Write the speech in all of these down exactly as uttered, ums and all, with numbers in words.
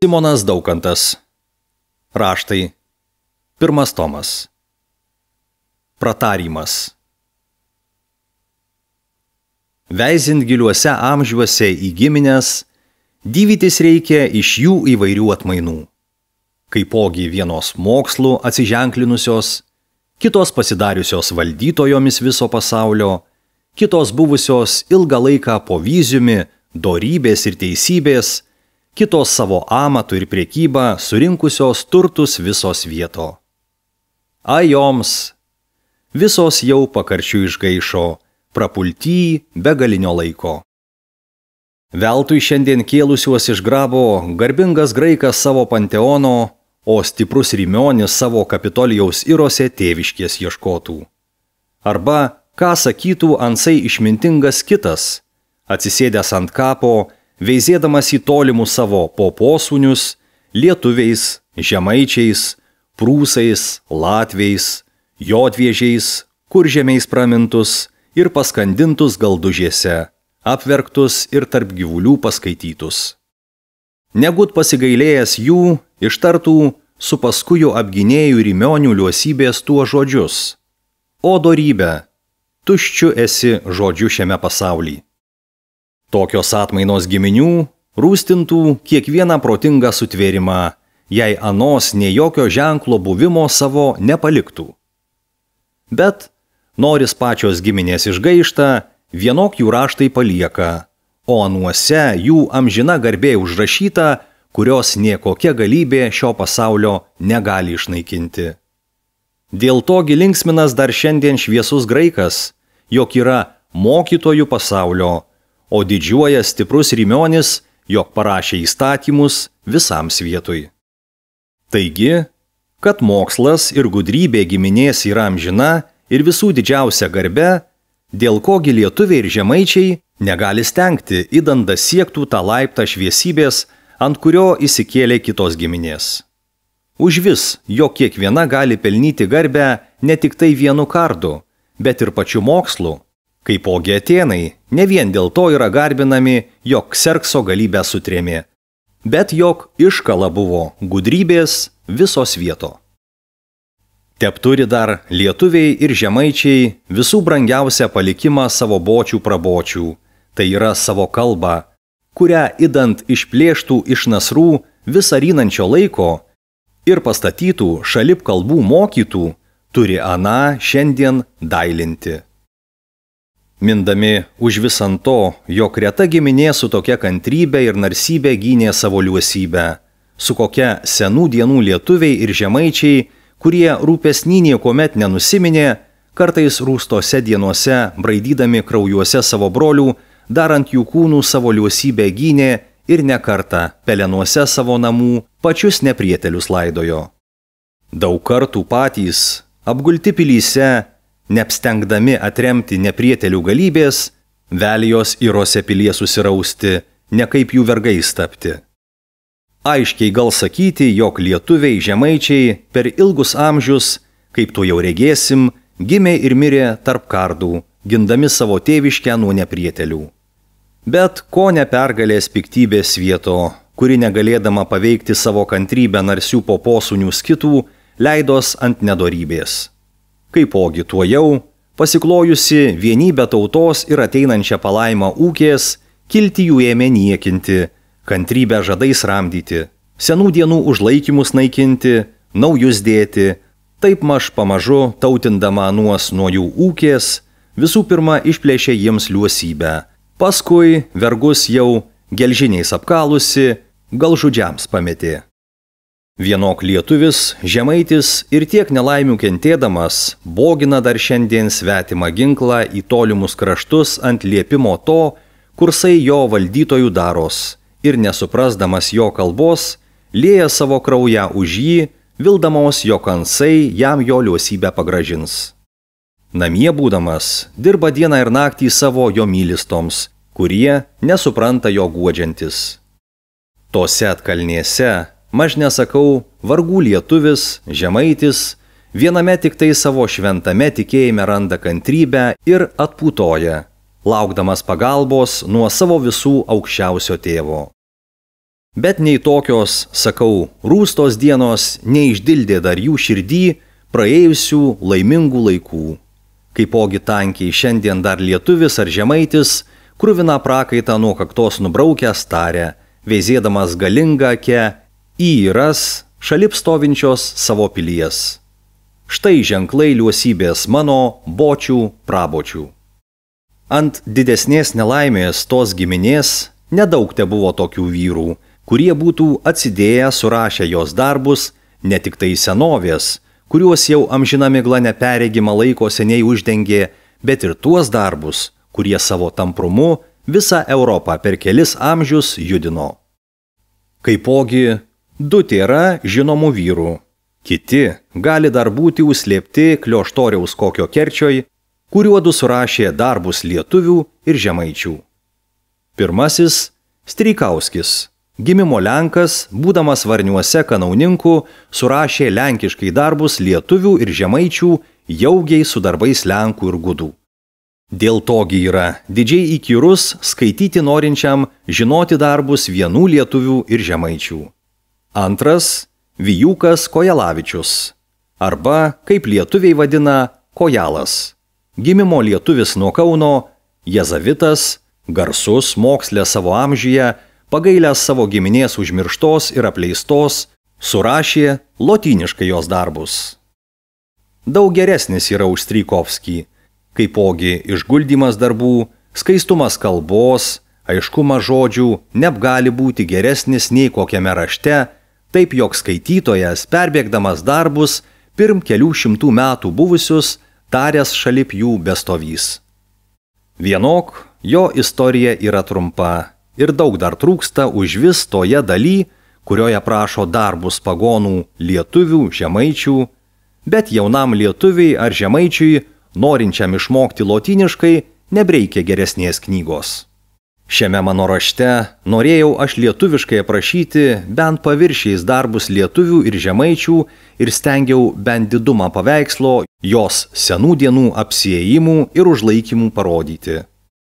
Simonas Daukantas. Raštai. Pirmas tomas. Pratarymas. Veizint giliuose amžiuose į giminės, dyvytis reikia iš jų įvairių atmainų. Kaipogi vienos mokslų atsiženklinusios, kitos pasidariusios valdytojomis viso pasaulio, kitos buvusios ilgą laiką po vyziumi, dorybės ir teisybės, kitos savo amatų ir priekybą surinkusios turtus visos vieto. A joms, visos jau pakarčių išgaišo, prapulty begalinio laiko. Veltui šiandien kėlusiuos iš grabo garbingas graikas savo panteono, o stiprus Rimionis savo Kapitolijaus irose tėviškės ieškotų. Arba, ką sakytų ansai išmintingas kitas, atsisėdęs ant kapo, veizėdamas į tolimus savo poposūnius, lietuviais, žemaičiais, prūsais, latviais, jodviežiais, kuržemiais pramintus ir paskandintus galdužėse, apverktus ir tarp gyvulių paskaitytus. Negut pasigailėjęs jų, ištartų su paskuju apginėjų Rimionių liuosybės tuo žodžius. O dorybė, tuščiu esi žodžiu šiame pasaulyje. Tokios atmainos giminių rūstintų kiekvieną protingą sutvėrimą, jei anos nei jokio ženklo buvimo savo nepaliktų. Bet, noris pačios giminės išgaišta, vienok jų raštai palieka, o anuose jų amžina garbė užrašyta, kurios niekokia galybė šio pasaulio negali išnaikinti. Dėl to linksminas dar šiandien šviesus graikas, jog yra mokytojų pasaulio, o didžiuoja stiprus Rimionis, jog parašė įstatymus visam svietui. Taigi, kad mokslas ir gudrybė giminės yra amžina ir visų didžiausia garbe, dėl kogi lietuviai ir žemaičiai negali stengti, idant siektų tą laiptą šviesybės, ant kurio įsikėlė kitos giminės. Užvis, jog kiekviena gali pelnyti garbę ne tik tai vienu kardu, bet ir pačiu mokslu, kaipogi Atėnai ne vien dėl to yra garbinami, jog Kserkso galybę sutrėmė, bet jog iškala buvo gudrybės visos vieto. Tep turi dar lietuviai ir žemaičiai visų brangiausią palikimą savo bočių prabočių, tai yra savo kalbą, kurią idant išplėštų iš nasrų visą rynančio laiko ir pastatytų šalip kalbų mokytų, turi aną šiandien dailinti. Mindami už visant to, jog reta giminė su tokia kantrybė ir narsybė gynė savo liuosybę, su kokia senų dienų lietuviai ir žemaičiai, kurie rūpesnį niekuomet nenusiminė, kartais rūstose dienose, braidydami kraujuose savo brolių, darant jų kūnų savo liuosybę gynė ir nekartą pelenuose savo namų pačius neprietelius laidojo. Daug kartų patys, apgulti pilyse, neapstengdami atremti neprietelių galybės, velijos irose pilyje susirausti, ne kaip jų vergais tapti. Aiškiai gal sakyti, jog lietuviai žemaičiai per ilgus amžius, kaip tu jau regėsim, gimė ir mirė tarp kardų, gindami savo tėviškę nuo neprietelių. Bet ko nepergalės piktybės vieto, kuri negalėdama paveikti savo kantrybę narsių poposūnių skitų, leidos ant nedorybės. Kaipogi tuo jau, pasiklojusi vienybę tautos ir ateinančią palaimą ūkės, kilti jų ėmė niekinti, kantrybę žadais ramdyti, senų dienų užlaikymus naikinti, naujus dėti, taip maž pamažu tautindama anuos nuo jų ūkės, visų pirma išplėšė jiems liuosybę, paskui vergus jau gelžiniais apkalusi, gal žudžiams pametė. Vienok lietuvis, žemaitis ir tiek nelaimių kentėdamas, bogina dar šiandien svetimą ginklą į tolimus kraštus ant liepimo to, kursai jo valdytojų daros, ir nesuprasdamas jo kalbos, lieja savo kraują už jį, vildamos jo kansai jam jo liuosybę pagražins. Namie būdamas, dirba dieną ir naktį savo jo mylistoms, kurie nesupranta jo guodžiantis. Tose atkalnėse, maž nesakau, vargų lietuvis, žemaitis, viename tik tai savo šventame tikėjime randa kantrybę ir atputoja, laukdamas pagalbos nuo savo visų aukščiausio tėvo. Bet nei tokios, sakau, rūstos dienos neišdildė dar jų širdį praėjusių laimingų laikų. Kaipogi tankiai šiandien dar lietuvis ar žemaitis, kruvina prakaitą nuo kaktos nubraukęs tarė, veizėdamas galingą akę į įras šalip stovinčios savo pilies. Štai ženklai liuosybės mano bočių prabočių. Ant didesnės nelaimės tos giminės nedaug te buvo tokių vyrų, kurie būtų atsidėję surašę jos darbus, ne tik tai senovės, kuriuos jau amžina migla neperregima laiko seniai uždengė, bet ir tuos darbus, kurie savo tamprumu visą Europą per kelis amžius judino. Kaipogi, du tėra žinomų vyrų, kiti gali dar būti užslėpti klioštoriaus kokio kerčioj, kuriuodu surašė darbus lietuvių ir žemaičių. Pirmasis – Streikauskis. Gimimo Lenkas, būdamas Varniuose kanauninku, surašė lenkiškai darbus lietuvių ir žemaičių jaugiai su darbais lenkų ir gudų. Dėl togi yra didžiai įkyrus skaityti norinčiam žinoti darbus vienų lietuvių ir žemaičių. Antras – Vijūkas Kojalavičius, arba, kaip lietuviai vadina, Kojalas. Gimimo lietuvis nuo Kauno, jezavitas, garsus mokslė savo amžiuje, pagailęs savo giminės užmirštos ir apleistos, surašė lotyniškai jos darbus. Daug geresnis yra už Streikovskį, kaipogi išguldymas darbų, skaistumas kalbos, aiškumas žodžių neapgali būti geresnis nei kokiame rašte, taip jog skaitytojas, perbėgdamas darbus, pirm kelių šimtų metų buvusius, taręs šalip jų bestovys. Vienok, jo istorija yra trumpa ir daug dar trūksta užvis toje daly, kurioje prašo darbus pagonų lietuvių, žemaičių, bet jaunam lietuviai ar žemaičiui, norinčiam išmokti lotyniškai, nebreikia geresnės knygos. Šiame mano rašte norėjau aš lietuviškai aprašyti bent paviršiais darbus lietuvių ir žemaičių ir stengiau bent didumą paveikslo jos senų dienų apsiėjimų ir užlaikymų parodyti.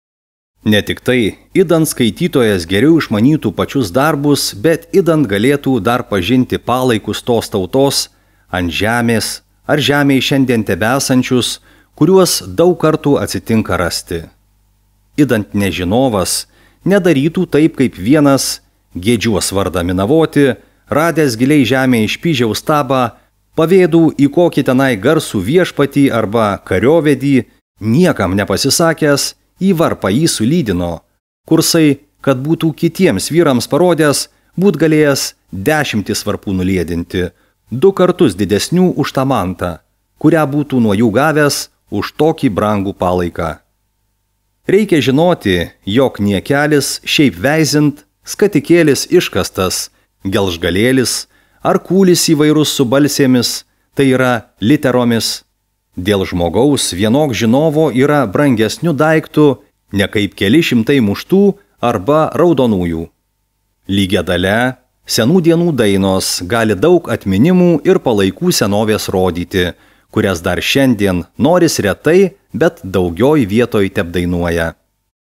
Ne tik tai, idant skaitytojas geriau išmanytų pačius darbus, bet idant galėtų dar pažinti palaikus tos tautos ant žemės ar žemėje šiandien tebesančius, kuriuos daug kartų atsitinka rasti. Idant nežinovas nedarytų taip, kaip vienas, gėdžiuos vardą minavoti, radęs giliai žemėje išpyžiaus stabą, pavėdų į kokį tenai garsų viešpatį arba kariovedį, niekam nepasisakęs, į varpą jį sulydino, kursai, kad būtų kitiems vyrams parodęs, būt galėjęs dešimtis varpų nuliedinti, du kartus didesnių už tą mantą, kurią būtų nuo jų gavęs už tokį brangų palaiką. Reikia žinoti, jog niekelis šiaip veizint, skatikėlis iškastas, gelžgalėlis ar kūlis įvairus su balsėmis, tai yra literomis. Dėl žmogaus vienok žinovo yra brangesnių daiktų, ne kaip keli šimtai muštų arba raudonųjų. Lygia dalia, senų dienų dainos gali daug atminimų ir palaikų senovės rodyti, kurias dar šiandien noris retai, bet daugioj vietoj tepdainuoja.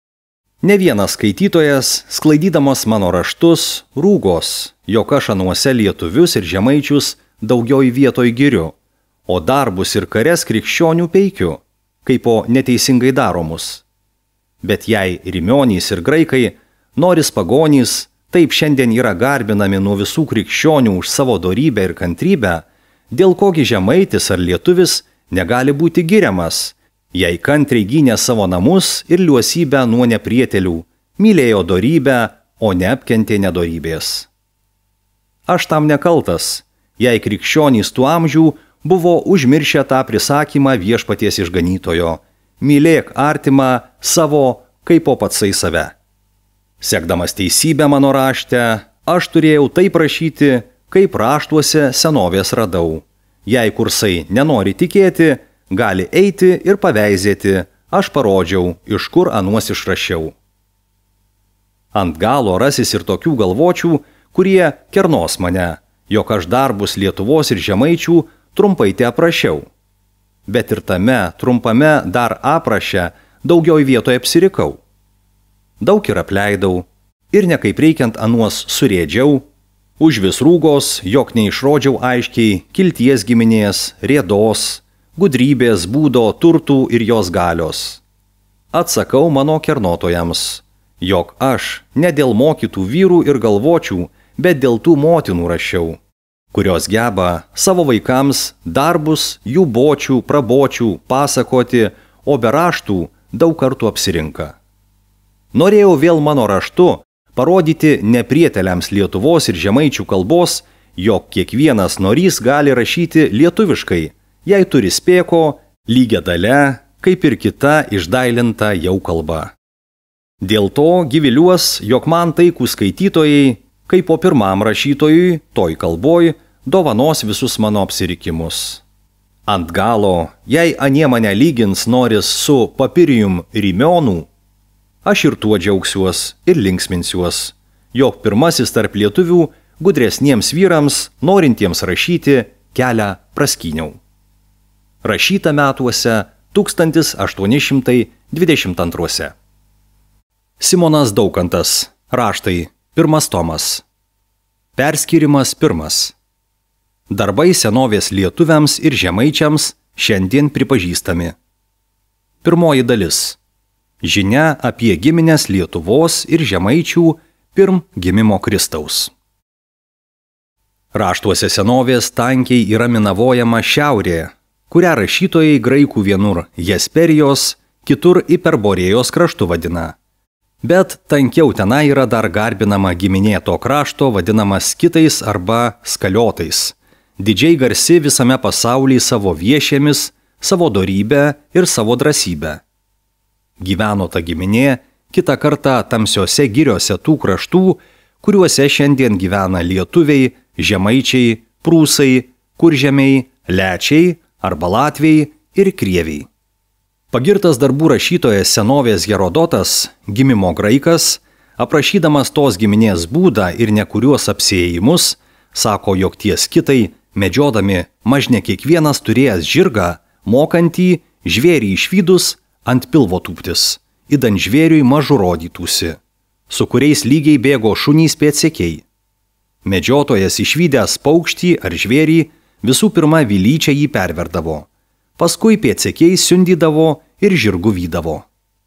Ne vienas skaitytojas, sklaidydamas mano raštus, rūgos, jog aš anuose lietuvius ir žemaičius daugioj vietoj giriu, o darbus ir kares krikščionių peikiu, kaip po neteisingai daromus. Bet jei rimionys ir graikai, noris pagonys, taip šiandien yra garbinami nuo visų krikščionių už savo dorybę ir kantrybę, dėl kogi žemaitis ar lietuvis negali būti giriamas, jei kantriai gynė savo namus ir liuosybę nuo neprietelių, mylėjo dorybę, o neapkentė nedorybės. Aš tam nekaltas, jei krikščionys tų amžių buvo užmiršę tą prisakymą viešpaties išganytojo, mylėk artimą savo kaip po patsai save. Sekdamas teisybę mano rašte, aš turėjau taip rašyti, kaip raštuose senovės radau. Jei kursai nenori tikėti, gali eiti ir paveizėti, aš parodžiau, iš kur anuos išrašiau. Ant galo rasis ir tokių galvočių, kurie kernos mane, jog aš darbus Lietuvos ir žemaičių trumpai te aprašiau. Bet ir tame trumpame dar apraše daugiau vietoje apsirikau. Daug ir apleidau, ir nekaip reikiant anuos surėdžiau, už vis rūgos, jog neišrodžiau aiškiai kilties giminės, rėdos, gudrybės, būdo, turtų ir jos galios. Atsakau mano kernotojams, jog aš ne dėl mokytų vyrų ir galvočių, bet dėl tų motinų rašiau, kurios geba savo vaikams darbus jų bočių, prabočių pasakoti, o be raštų daug kartų apsirinka. Norėjau vėl mano raštu parodyti neprieteliams Lietuvos ir žemaičių kalbos, jog kiekvienas norys gali rašyti lietuviškai, jei turi spėko, lygia dalia, kaip ir kita išdailinta jau kalba. Dėl to gyviliuos, jog man taikų skaitytojai, kaip po pirmam rašytojui, toj kalboj, dovanos visus mano apsirikimus. Ant galo, jei anie mane lygins noris su papirijum Rimionų, aš ir tuo džiaugsiuos ir linksminsiuos, jog pirmasis tarp lietuvių gudresniems vyrams, norintiems rašyti, kelią praskyniau. Rašyta metuose tūkstantis aštuoni šimtai dvidešimt antruose. Simonas Daukantas. Raštai. Pirmas tomas. Perskyrimas pirmas. Darbai senovės lietuviams ir žemaičiams šiandien pripažįstami. Pirmoji dalis. Žinia apie giminės Lietuvos ir žemaičių pirm gimimo Kristaus. Raštuose senovės tankiai yra minavojama šiaurė, kurią rašytojai graikų vienur Jesperijos, kitur Iperborėjos kraštu vadina. Bet tankiau tenai yra dar garbinama giminė to krašto vadinamas Skitais arba Skaliotais, didžiai garsi visame pasaulyje savo viešėmis, savo dorybę ir savo drąsybę. Gyveno ta giminė kitą kartą tamsiose giriose tų kraštų, kuriuose šiandien gyvena lietuviai, žemaičiai, prūsai, kuržemiai, lečiai arba latviai ir krieviai. Pagirtas darbų rašytojas senovės Herodotas, gimimo graikas, aprašydamas tos giminės būdą ir nekuriuos apsėjimus, sako, jog tie skitai, medžiodami mažne kiekvienas turėjęs žirgą, mokantį žvėrį išvydus ant pilvo tūptis, idant žvėriui mažu rodytųsi, su kuriais lygiai bėgo šunys pėdsekiai. Medžiotojas išvydęs paukštį ar žvėrį visų pirma vilyčia jį perverdavo, paskui pėdsekiai siundydavo ir žirgu vydavo.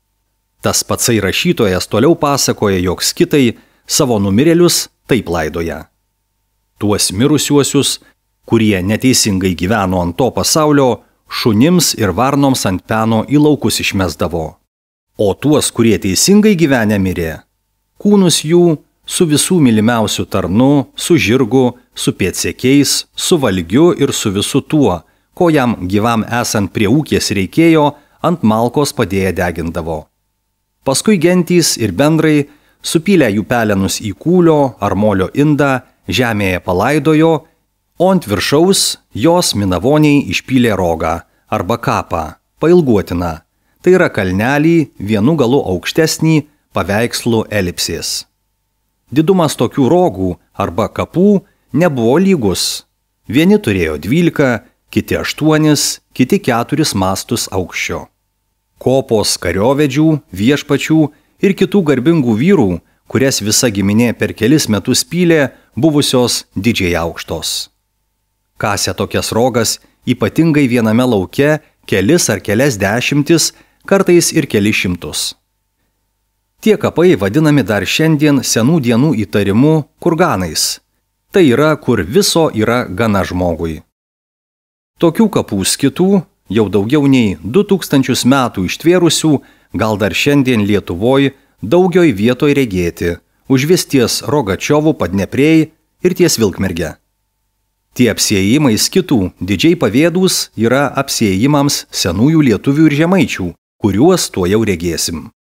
Tas patsai rašytojas toliau pasakoja, jog skitai savo numirėlius taip laidoja. Tuos mirusiuosius, kurie neteisingai gyveno ant to pasaulio, šunims ir varnoms ant peno į laukus išmesdavo. O tuos, kurie teisingai gyvenę mirė, kūnus jų su visų mylimiausių tarnu, su žirgu, su pėdsekiais, su valgiu ir su visu tuo, ko jam gyvam esant prie ūkės reikėjo, ant malkos padėję degindavo. Paskui gentys ir bendrai supylę jų pelenus į kūlio ar molio indą, žemėje palaidojo, o ant viršaus jos minavoniai išpylė rogą arba kapą, pailguotiną, tai yra kalnelį vienu galu aukštesnį paveikslų elipsės. Didumas tokių rogų arba kapų nebuvo lygus. Vieni turėjo dvylika, kiti aštuonis, kiti keturis mastus aukščio. Kopos kariovedžių, viešpačių ir kitų garbingų vyrų, kurias visa giminė per kelis metus pylė, buvusios didžiai aukštos. Kasė tokias rogas ypatingai viename lauke kelis ar kelias dešimtis, kartais ir kelis šimtus. Tie kapai vadinami dar šiandien senų dienų įtarimu kurganais. Tai yra, kur viso yra gana žmogui. Tokių kapų skitų, jau daugiau nei du tūkstančius metų ištvėrusių, gal dar šiandien Lietuvoj daugioj vietoj regėti, užvis ties Rogačiovų Padneprėj ir ties Vilkmerge. Tie apsiėjimai skitų didžiai pavėdūs yra apsiėjimams senųjų lietuvių ir žemaičių, kuriuos tuo jau regėsim.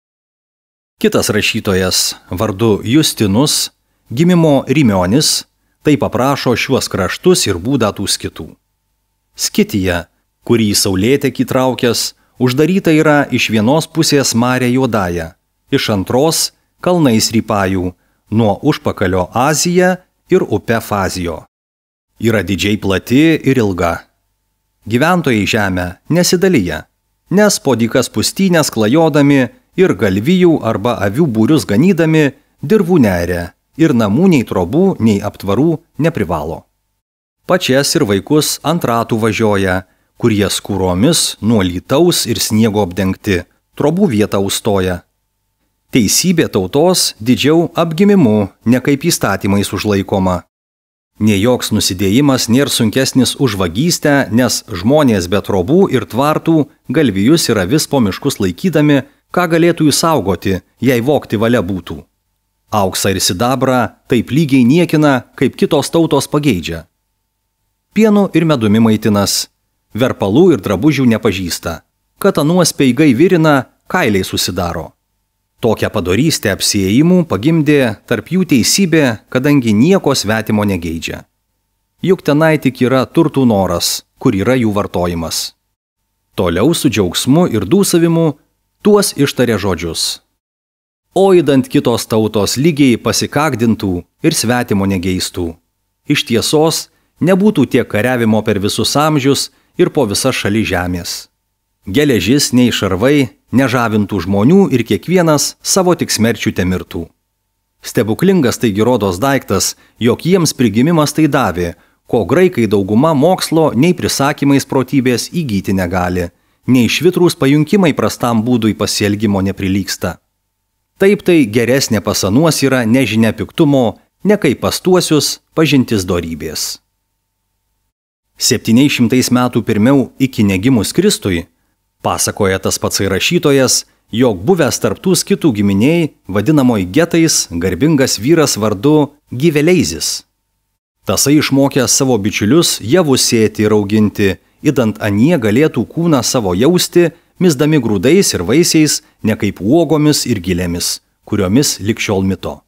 Kitas rašytojas vardu Justinus, gimimo Rimionis, taip aprašo šiuos kraštus ir būdą tų skitų. Skitija, kurį saulėtekį traukęs, uždaryta yra iš vienos pusės Mare Juodąja, iš antros kalnais Rypajų, nuo užpakalio Azija ir upe Fazijo. Yra didžiai plati ir ilga. Gyventojai žemę nesidalyja, nes po dykas pustynės klajodami ir galvijų arba avių būrius ganydami dirvų neria ir namų nei trobų, nei aptvarų neprivalo. Pačias ir vaikus ant ratų važioja, kurie skūromis nuo lytaus ir sniego apdengti, trobų vietą užstoja. Teisybė tautos didžiau apgimimu, ne kaip įstatymais užlaikoma. Nė joks nusidėjimas nėra sunkesnis už vagystę, nes žmonės be trobų ir tvartų galvijus ir avis po miškus laikydami, ką galėtų įsaugoti, jei vogti valia būtų. Auksą ir sidabrą taip lygiai niekina, kaip kitos tautos pageidžia. Pienu ir medumi maitinas, verpalų ir drabužių nepažįsta, kad anuos peigai virina, kailiai susidaro. Tokią padorystę apsiėjimų pagimdė tarp jų teisybė, kadangi nieko svetimo negeidžia. Juk tenai tik yra turtų noras, kur yra jų vartojimas. Toliau su džiaugsmu ir dūsavimu tuos ištarė žodžius. O įdant kitos tautos lygiai pasikakdintų ir svetimo negeistų. Iš tiesos nebūtų tiek kariavimo per visus amžius ir po visas šalis žemės. Geležis nei šarvai nežavintų žmonių ir kiekvienas savo tik smerčių temirtų. Stebuklingas taigi rodos daiktas, jog jiems prigimimas tai davė, ko graikai dauguma mokslo nei prisakymais protybės įgyti negali, nei švitrūs pajunkimai prastam būdui pasielgimo neprilygsta. Taip tai geresnė pasanuos yra nežinia piktumo, ne kaip pastuosius pažintis dorybės. Septyniais šimtais metų pirmiau iki negimus Kristui, pasakoja tas pats rašytojas, jog buvęs tarptų skitų giminiai, vadinamoj getais, garbingas vyras vardu Giveleizis. Tasai išmokęs savo bičiulius javus sėti ir auginti, idant anie galėtų kūną savo jausti, misdami grūdais ir vaisiais, ne kaip uogomis ir gilėmis, kuriomis likščiol mito.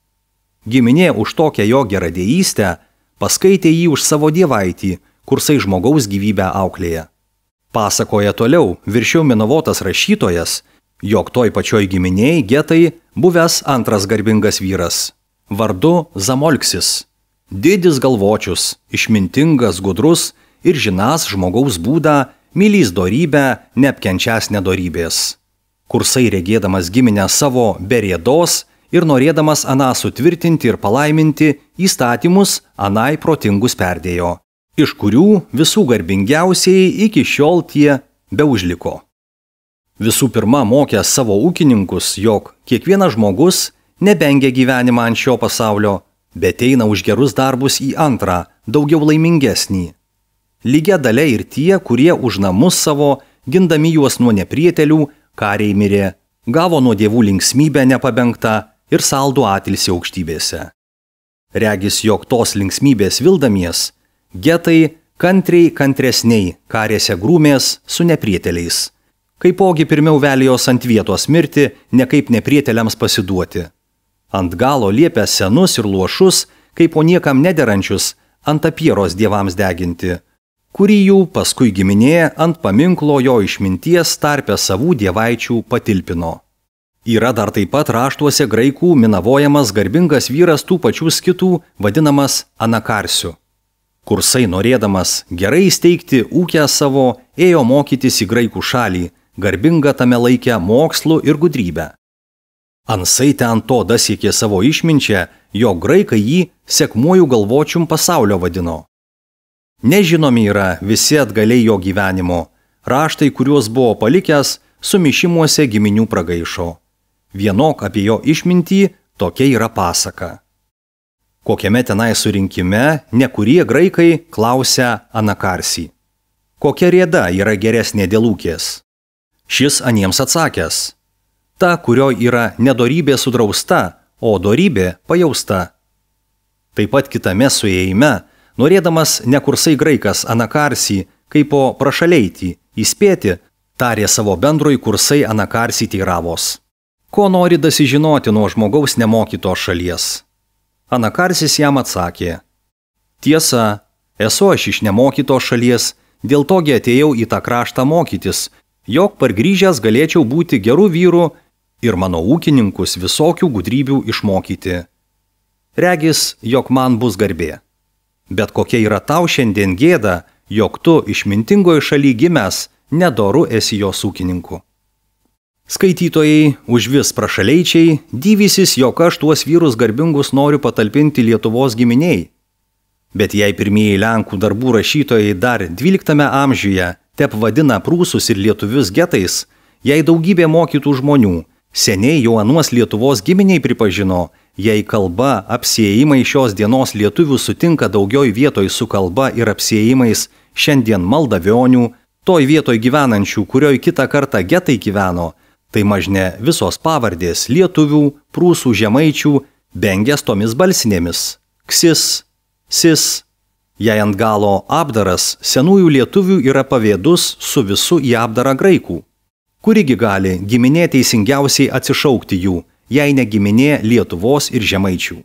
Giminė už tokią jo geradėjystę paskaitė jį už savo dievaitį, kursai žmogaus gyvybę auklėje. Pasakoja toliau viršiau minavotas rašytojas, jog toj pačioj giminėj getai buvęs antras garbingas vyras, vardu Zamolksis, didis galvočius, išmintingas, gudrus ir žinas žmogaus būdą, mylys dorybę, neapkenčias nedorybės. Kursai regėdamas giminę savo be rėdos ir norėdamas aną sutvirtinti ir palaiminti, įstatymus anai protingus perdėjo, iš kurių visų garbingiausiai iki šiol tie beužliko. Visų pirma mokęs savo ūkininkus, jog kiekvienas žmogus nebengia gyvenimą ant šio pasaulio, bet eina už gerus darbus į antrą, daugiau laimingesnį. Lygia dalia ir tie, kurie už namus savo, gindami juos nuo neprietelių, kariai mirė, gavo nuo dievų linksmybę nepabengtą ir saldų atilsį aukštybėse. Regis, jog tos linksmybės vildamies, getai kantriai kantresniai karėse grūmės su neprieteliais. Kaipogi pirmiau velijos ant vietos mirti, ne kaip neprieteliams pasiduoti. Ant galo liepė senus ir luošus, kaip po niekam nederančius, ant apieros dievams deginti, kurį jų paskui giminė ant paminklo jo išminties tarpe savų dievaičių patilpino. Yra dar taip pat raštuose graikų minavojamas garbingas vyras tų pačių skitų, vadinamas Anakarsiu. Kursai norėdamas gerai įsteigti ūkę savo, ėjo mokytis į graikų šalį, garbinga tame laikė mokslu ir gudrybę. Ansai ten to dasiekė savo išminčią, jog graikai jį sekmuoju galvočium pasaulio vadino. Nežinomi yra visi atgaliai jo gyvenimo, raštai, kuriuos buvo palikęs, sumišimuose giminių pragaišo. Vienok apie jo išmintį tokia yra pasaka. Kokiame tenai surinkime nekurie graikai klausia Anakarsį. Kokia rėda yra geresnė dėl ūkės? Šis aniems atsakęs. Ta, kurio yra nedorybė sudrausta, o dorybė pajausta. Taip pat kitame suėjime, norėdamas nekursai graikas Anakarsį, kaip po prašaleitį, įspėti, tarė savo bendroj kursai Anakarsį teiravos. Ko nori dasižinoti nuo žmogaus nemokytos šalies? Anakarsis jam atsakė. Tiesa, esu aš iš nemokytos šalies, dėl togi atėjau į tą kraštą mokytis, jog pargrįžęs galėčiau būti gerų vyrų ir mano ūkininkus visokių gudrybių išmokyti. Regis, jog man bus garbė. Bet kokia yra tau šiandien gėda, jog tu išmintingoje šaly gimęs nedoru esi jos ūkininku. Skaitytojai, užvis prašaleičiai, dyvysis, jog aš tuos vyrus garbingus noriu patalpinti Lietuvos giminiai. Bet jei pirmieji Lenkų darbų rašytojai dar dvyliktame amžiuje tep vadina prūsus ir lietuvius getais, jei daugybė mokytų žmonių, seniai jau anuos Lietuvos giminiai pripažino, jei kalba apsiėjimai šios dienos lietuvių sutinka daugioj vietoj su kalba ir apsiėjimais šiandien maldavionių, toj vietoj gyvenančių, kurioj kitą kartą getai gyveno, tai mažne visos pavardės lietuvių, prūsų, žemaičių, bengės tomis balsinėmis – ksis, sis. Jei ant galo apdaras senųjų lietuvių yra pavėdus su visu į apdarą graikų. Kurigi gali giminė teisingiausiai atsišaukti jų, jei ne giminė Lietuvos ir žemaičių.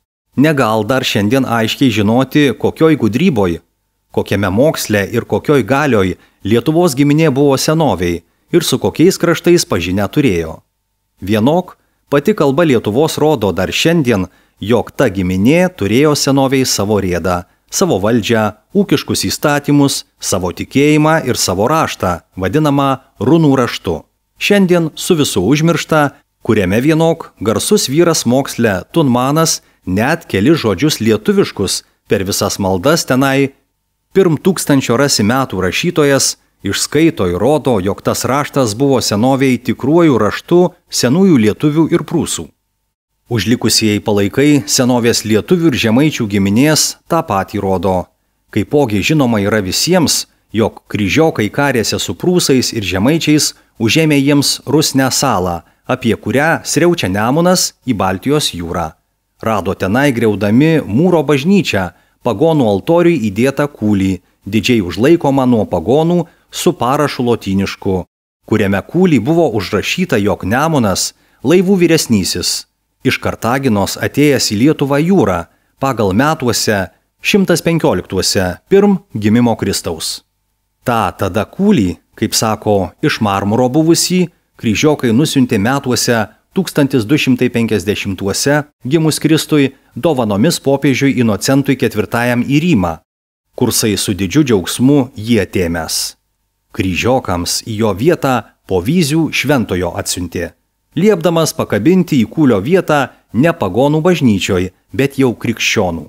Negal dar šiandien aiškiai žinoti, kokioj gudryboj, kokiame moksle ir kokioj galioj Lietuvos giminė buvo senoviai ir su kokiais kraštais pažinę turėjo. Vienok, pati kalba Lietuvos rodo dar šiandien, jog ta giminė turėjo senoviai savo rėdą, savo valdžią, ūkiškus įstatymus, savo tikėjimą ir savo raštą, vadinamą runų raštu. Šiandien su visu užmiršta, kuriame vienok garsus vyras moksle Tunmanas net keli žodžius lietuviškus per visas maldas tenai pirm tūkstančio rasi metų rašytojas išskaito ir rodo, jog tas raštas buvo senoviai tikruoju raštu senųjų lietuvių ir prūsų. Užlikusieji palaikai senovės lietuvių ir žemaičių giminės tą patį rodo. Kaipogi žinoma yra visiems, jog kryžiokai karėse su prūsais ir žemaičiais užėmė jiems Rusnę salą, apie kurią sriaučia Nemunas į Baltijos jūrą. Rado tenai griaudami mūro bažnyčią, pagonų altoriui įdėtą kūlį, didžiai užlaikomą nuo pagonų su parašu lotynišku, kuriame kūlį buvo užrašyta, jog Nemunas, laivų vyresnysis, iš Kartaginos atėjęs į Lietuvą jūrą, pagal metuose šimtas penkioliktuose pirm gimimo Kristaus. Ta tada kūlį, kaip sako, iš marmuro buvusį, kryžiokai nusiuntė metuose tūkstantis du šimtai penkiasdešimtuose gimus Kristui dovanomis popiežiui Inocentui ketvirtajam į Rymą, kursai su didžiu džiaugsmu jį atėmęs. Kryžiokams į jo vietą po vyzių šventojo atsiuntė, liepdamas pakabinti į kūlio vietą ne pagonų bažnyčioj, bet jau krikščionų.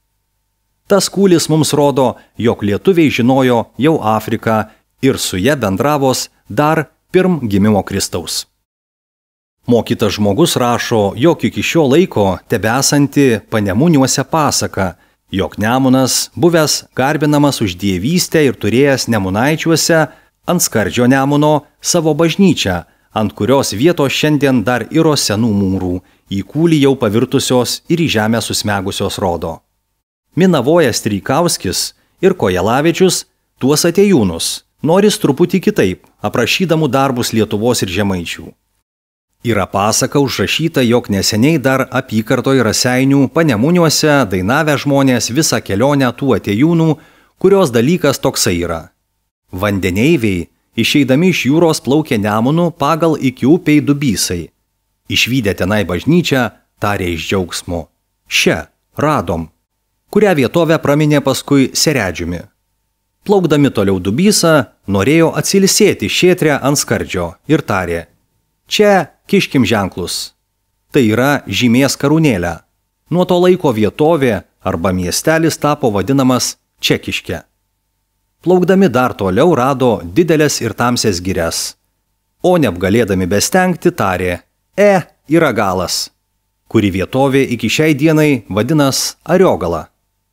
Tas kūlis mums rodo, jog lietuviai žinojo jau Afriką ir su ja bendravos dar pirm gimimo Kristaus. Mokytas žmogus rašo, jog iki šio laiko tebesanti Panemuniuose pasaka, jog Nemunas, buvęs garbinamas už dievystę ir turėjęs Nemunaičiuose ant skardžio Nemuno savo bažnyčią, ant kurios vietos šiandien dar iro senų mūrų, į kūlį jau pavirtusios ir į žemę susmegusios rodo. Minavojas Streikauskis ir Kojelavičius tuos atėjūnus noris truputį kitaip, aprašydamų darbus Lietuvos ir žemaičių. Yra pasaka užrašyta, jog neseniai dar apykartoj Raseinių Panemuniuose dainavę žmonės visą kelionę tų atėjūnų, kurios dalykas toksai yra. Vandeneiviai, išeidami iš jūros plaukė Nemunu pagal iki upei Dubysai. Išvydę tenai bažnyčią, tarė iš džiaugsmo: "Še, radom", kurią vietovę praminė paskui Seredžiumi. Plaukdami toliau Dubysą, norėjo atsilsėti šėtrę ant skardžio ir tarė: "Čia kiškim ženklus." Tai yra žymės karūnėlę. Nuo to laiko vietovė arba miestelis tapo vadinamas Čekiške. Plaukdami dar toliau rado didelės ir tamsias girias. O neapgalėdami bestengti tarė: "E, yra galas", kuri vietovė iki šiai dienai vadinas Ariogala.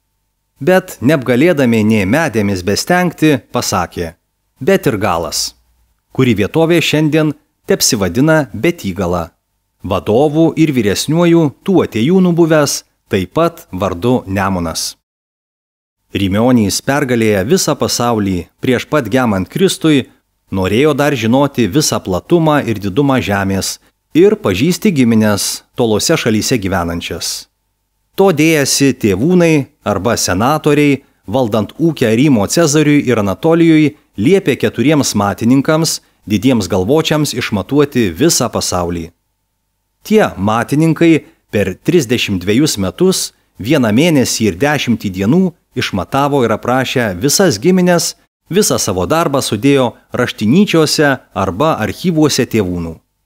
Bet neapgalėdami nė medėmis bestengti pasakė: "Bet ir galas", kuri vietovė šiandien tepsivadina Betygala. Vadovų ir vyresniuojų tų atėjūnų buvęs taip pat vardu Nemunas. Rymionys pergalėję visą pasaulį prieš pat gemant Kristui, norėjo dar žinoti visą platumą ir didumą žemės ir pažįsti giminės tolose šalyse gyvenančias. To dėjasi tėvūnai arba senatoriai, valdant ūkę Rymo Cezariui ir Anatolijui, liepė keturiems matininkams, didiems galvočiams išmatuoti visą pasaulį. Tie matininkai per trisdešimt dvejus metus, vieną mėnesį ir dešimtį dienų išmatavo ir aprašė visas giminės, visą savo darbą sudėjo raštinyčiuose arba archyvuose tėvūnų.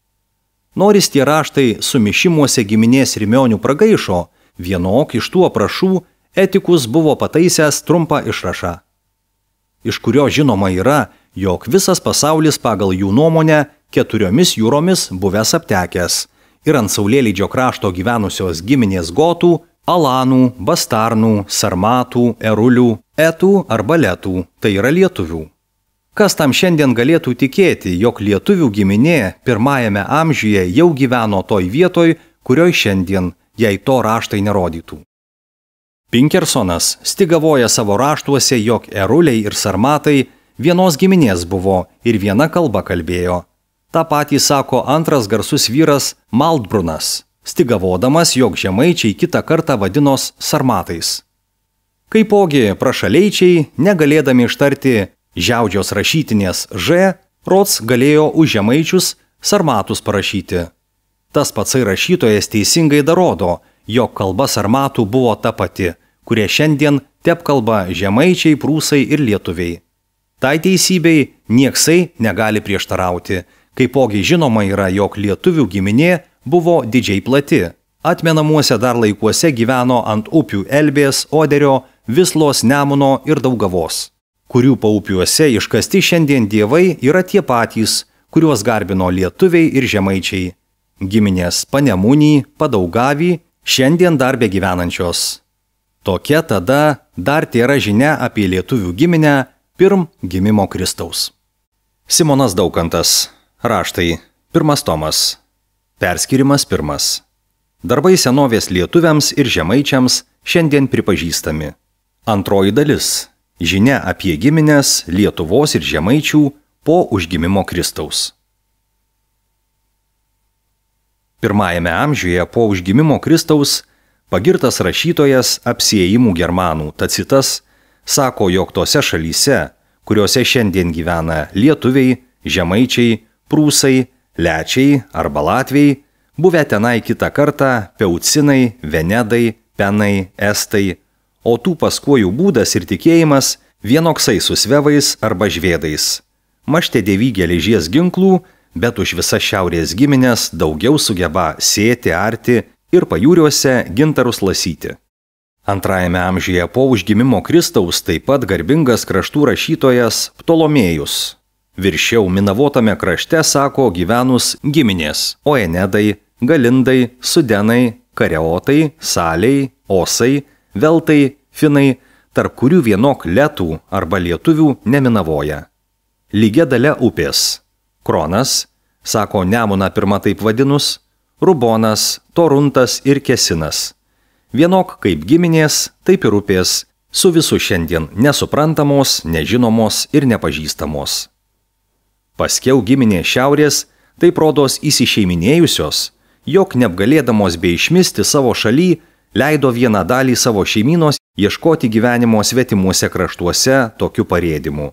Noris tie raštai sumišimuose giminės Rimionių pragaišo, vienok iš tų aprašų Etikus buvo pataisęs trumpą išrašą, iš kurio žinoma yra, jog visas pasaulis pagal jų nuomonę keturiomis jūromis buvęs aptekęs ir ant saulėlydžio krašto gyvenusios giminės gotų, alanų, bastarnų, sarmatų, erulių, etų arba letų, tai yra lietuvių. Kas tam šiandien galėtų tikėti, jog lietuvių giminė pirmajame amžiuje jau gyveno toj vietoj, kurioj šiandien, jei to raštai nerodytų. Pinkersonas stigavoja savo raštuose, jog eruliai ir sarmatai vienos giminės buvo ir viena kalba kalbėjo. Ta patį sako antras garsus vyras Maldbrunas, stigavodamas, jog žemaičiai kitą kartą vadinos sarmatais. Kaipogi prašaleičiai, negalėdami ištarti žiaudžios rašytinės Ž, rods galėjo už žemaičius sarmatus parašyti. Tas patsai rašytojas teisingai darodo, jog kalba sarmatų buvo ta pati, kurie šiandien tepkalba žemaičiai, prūsai ir lietuviai. Tai teisybei nieksai negali prieštarauti, kaipogi žinoma yra, jog lietuvių giminė buvo didžiai plati. Atmenamuose dar laikuose gyveno ant upių Elbės, Oderio, Vislos, Nemuno ir Daugavos, kurių paupiuose iškasti šiandien dievai yra tie patys, kuriuos garbino lietuviai ir žemaičiai. Giminės Panemunį, Padaugavį, šiandien dar be gyvenančios. Tokia tada dar tėra žinia apie lietuvių giminę pirm gimimo Kristaus. Simonas Daukantas. Raštai. Pirmas tomas. Perskirimas pirmas. Darbai senovės lietuviams ir žemaičiams šiandien pripažįstami. Antroji dalis. Žinia apie giminės Lietuvos ir žemaičių po užgimimo Kristaus. Pirmajame amžiuje po užgimimo Kristaus pagirtas rašytojas apsiėjimų germanų Tacitas sako, jog tose šalyse, kuriuose šiandien gyvena lietuviai, žemaičiai, prūsai, lečiai arba latviai, buvę tenai kitą kartą peucinai, venedai, penai, estai, o tų paskuojų būdas ir tikėjimas vienoksai su svevais arba žvėdais. Maštė dievy geležies ginklų, bet už visas šiaurės giminės daugiau sugeba sėti, arti ir pajūriuose gintarus lasyti. Antrajame amžiuje po užgimimo Kristaus taip pat garbingas kraštų rašytojas Ptolomėjus. Viršiau minavotame krašte sako gyvenus giminės Oenedai, Galindai, Sudenai, Kareotai, Saliai, Osai, Veltai, Finai, tarp kurių vienok letų arba lietuvių neminavoja. Lygia dalia upės. Kronas, sako Nemuną pirmą taip vadinus, Rubonas, Toruntas ir Kesinas. Vienok kaip giminės, taip ir upės, su visų šiandien nesuprantamos, nežinomos ir nepažįstamos. Paskiau giminė šiaurės, taip rodos įsišeiminėjusios, jog neapgalėdamos bei išmisti savo šaly, leido vieną dalį savo šeimynos ieškoti gyvenimo svetimuose kraštuose tokiu parėdimu.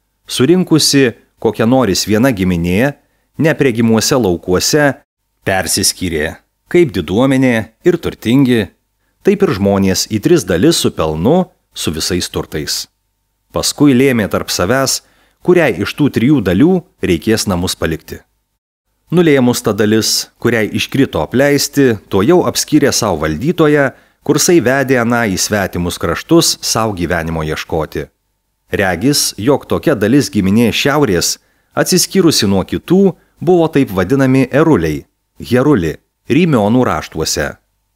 Surinkusi kokia noris viena giminė, nepregimuose laukuose, persiskyrė, kaip diduomenė ir turtingi, taip ir žmonės į tris dalis su pelnu, su visais turtais. Paskui lėmė tarp savęs, kuriai iš tų trijų dalių reikės namus palikti. Nulėmus ta dalis, kuriai iškrito apleisti, to jau apskyrė savo valdytoją, kursai vedė aną į svetimus kraštus savo gyvenimo ieškoti. Regis, jog tokia dalis giminė šiaurės, atsiskyrusi nuo kitų, buvo taip vadinami eruliai, heruli, Rymionų raštuose.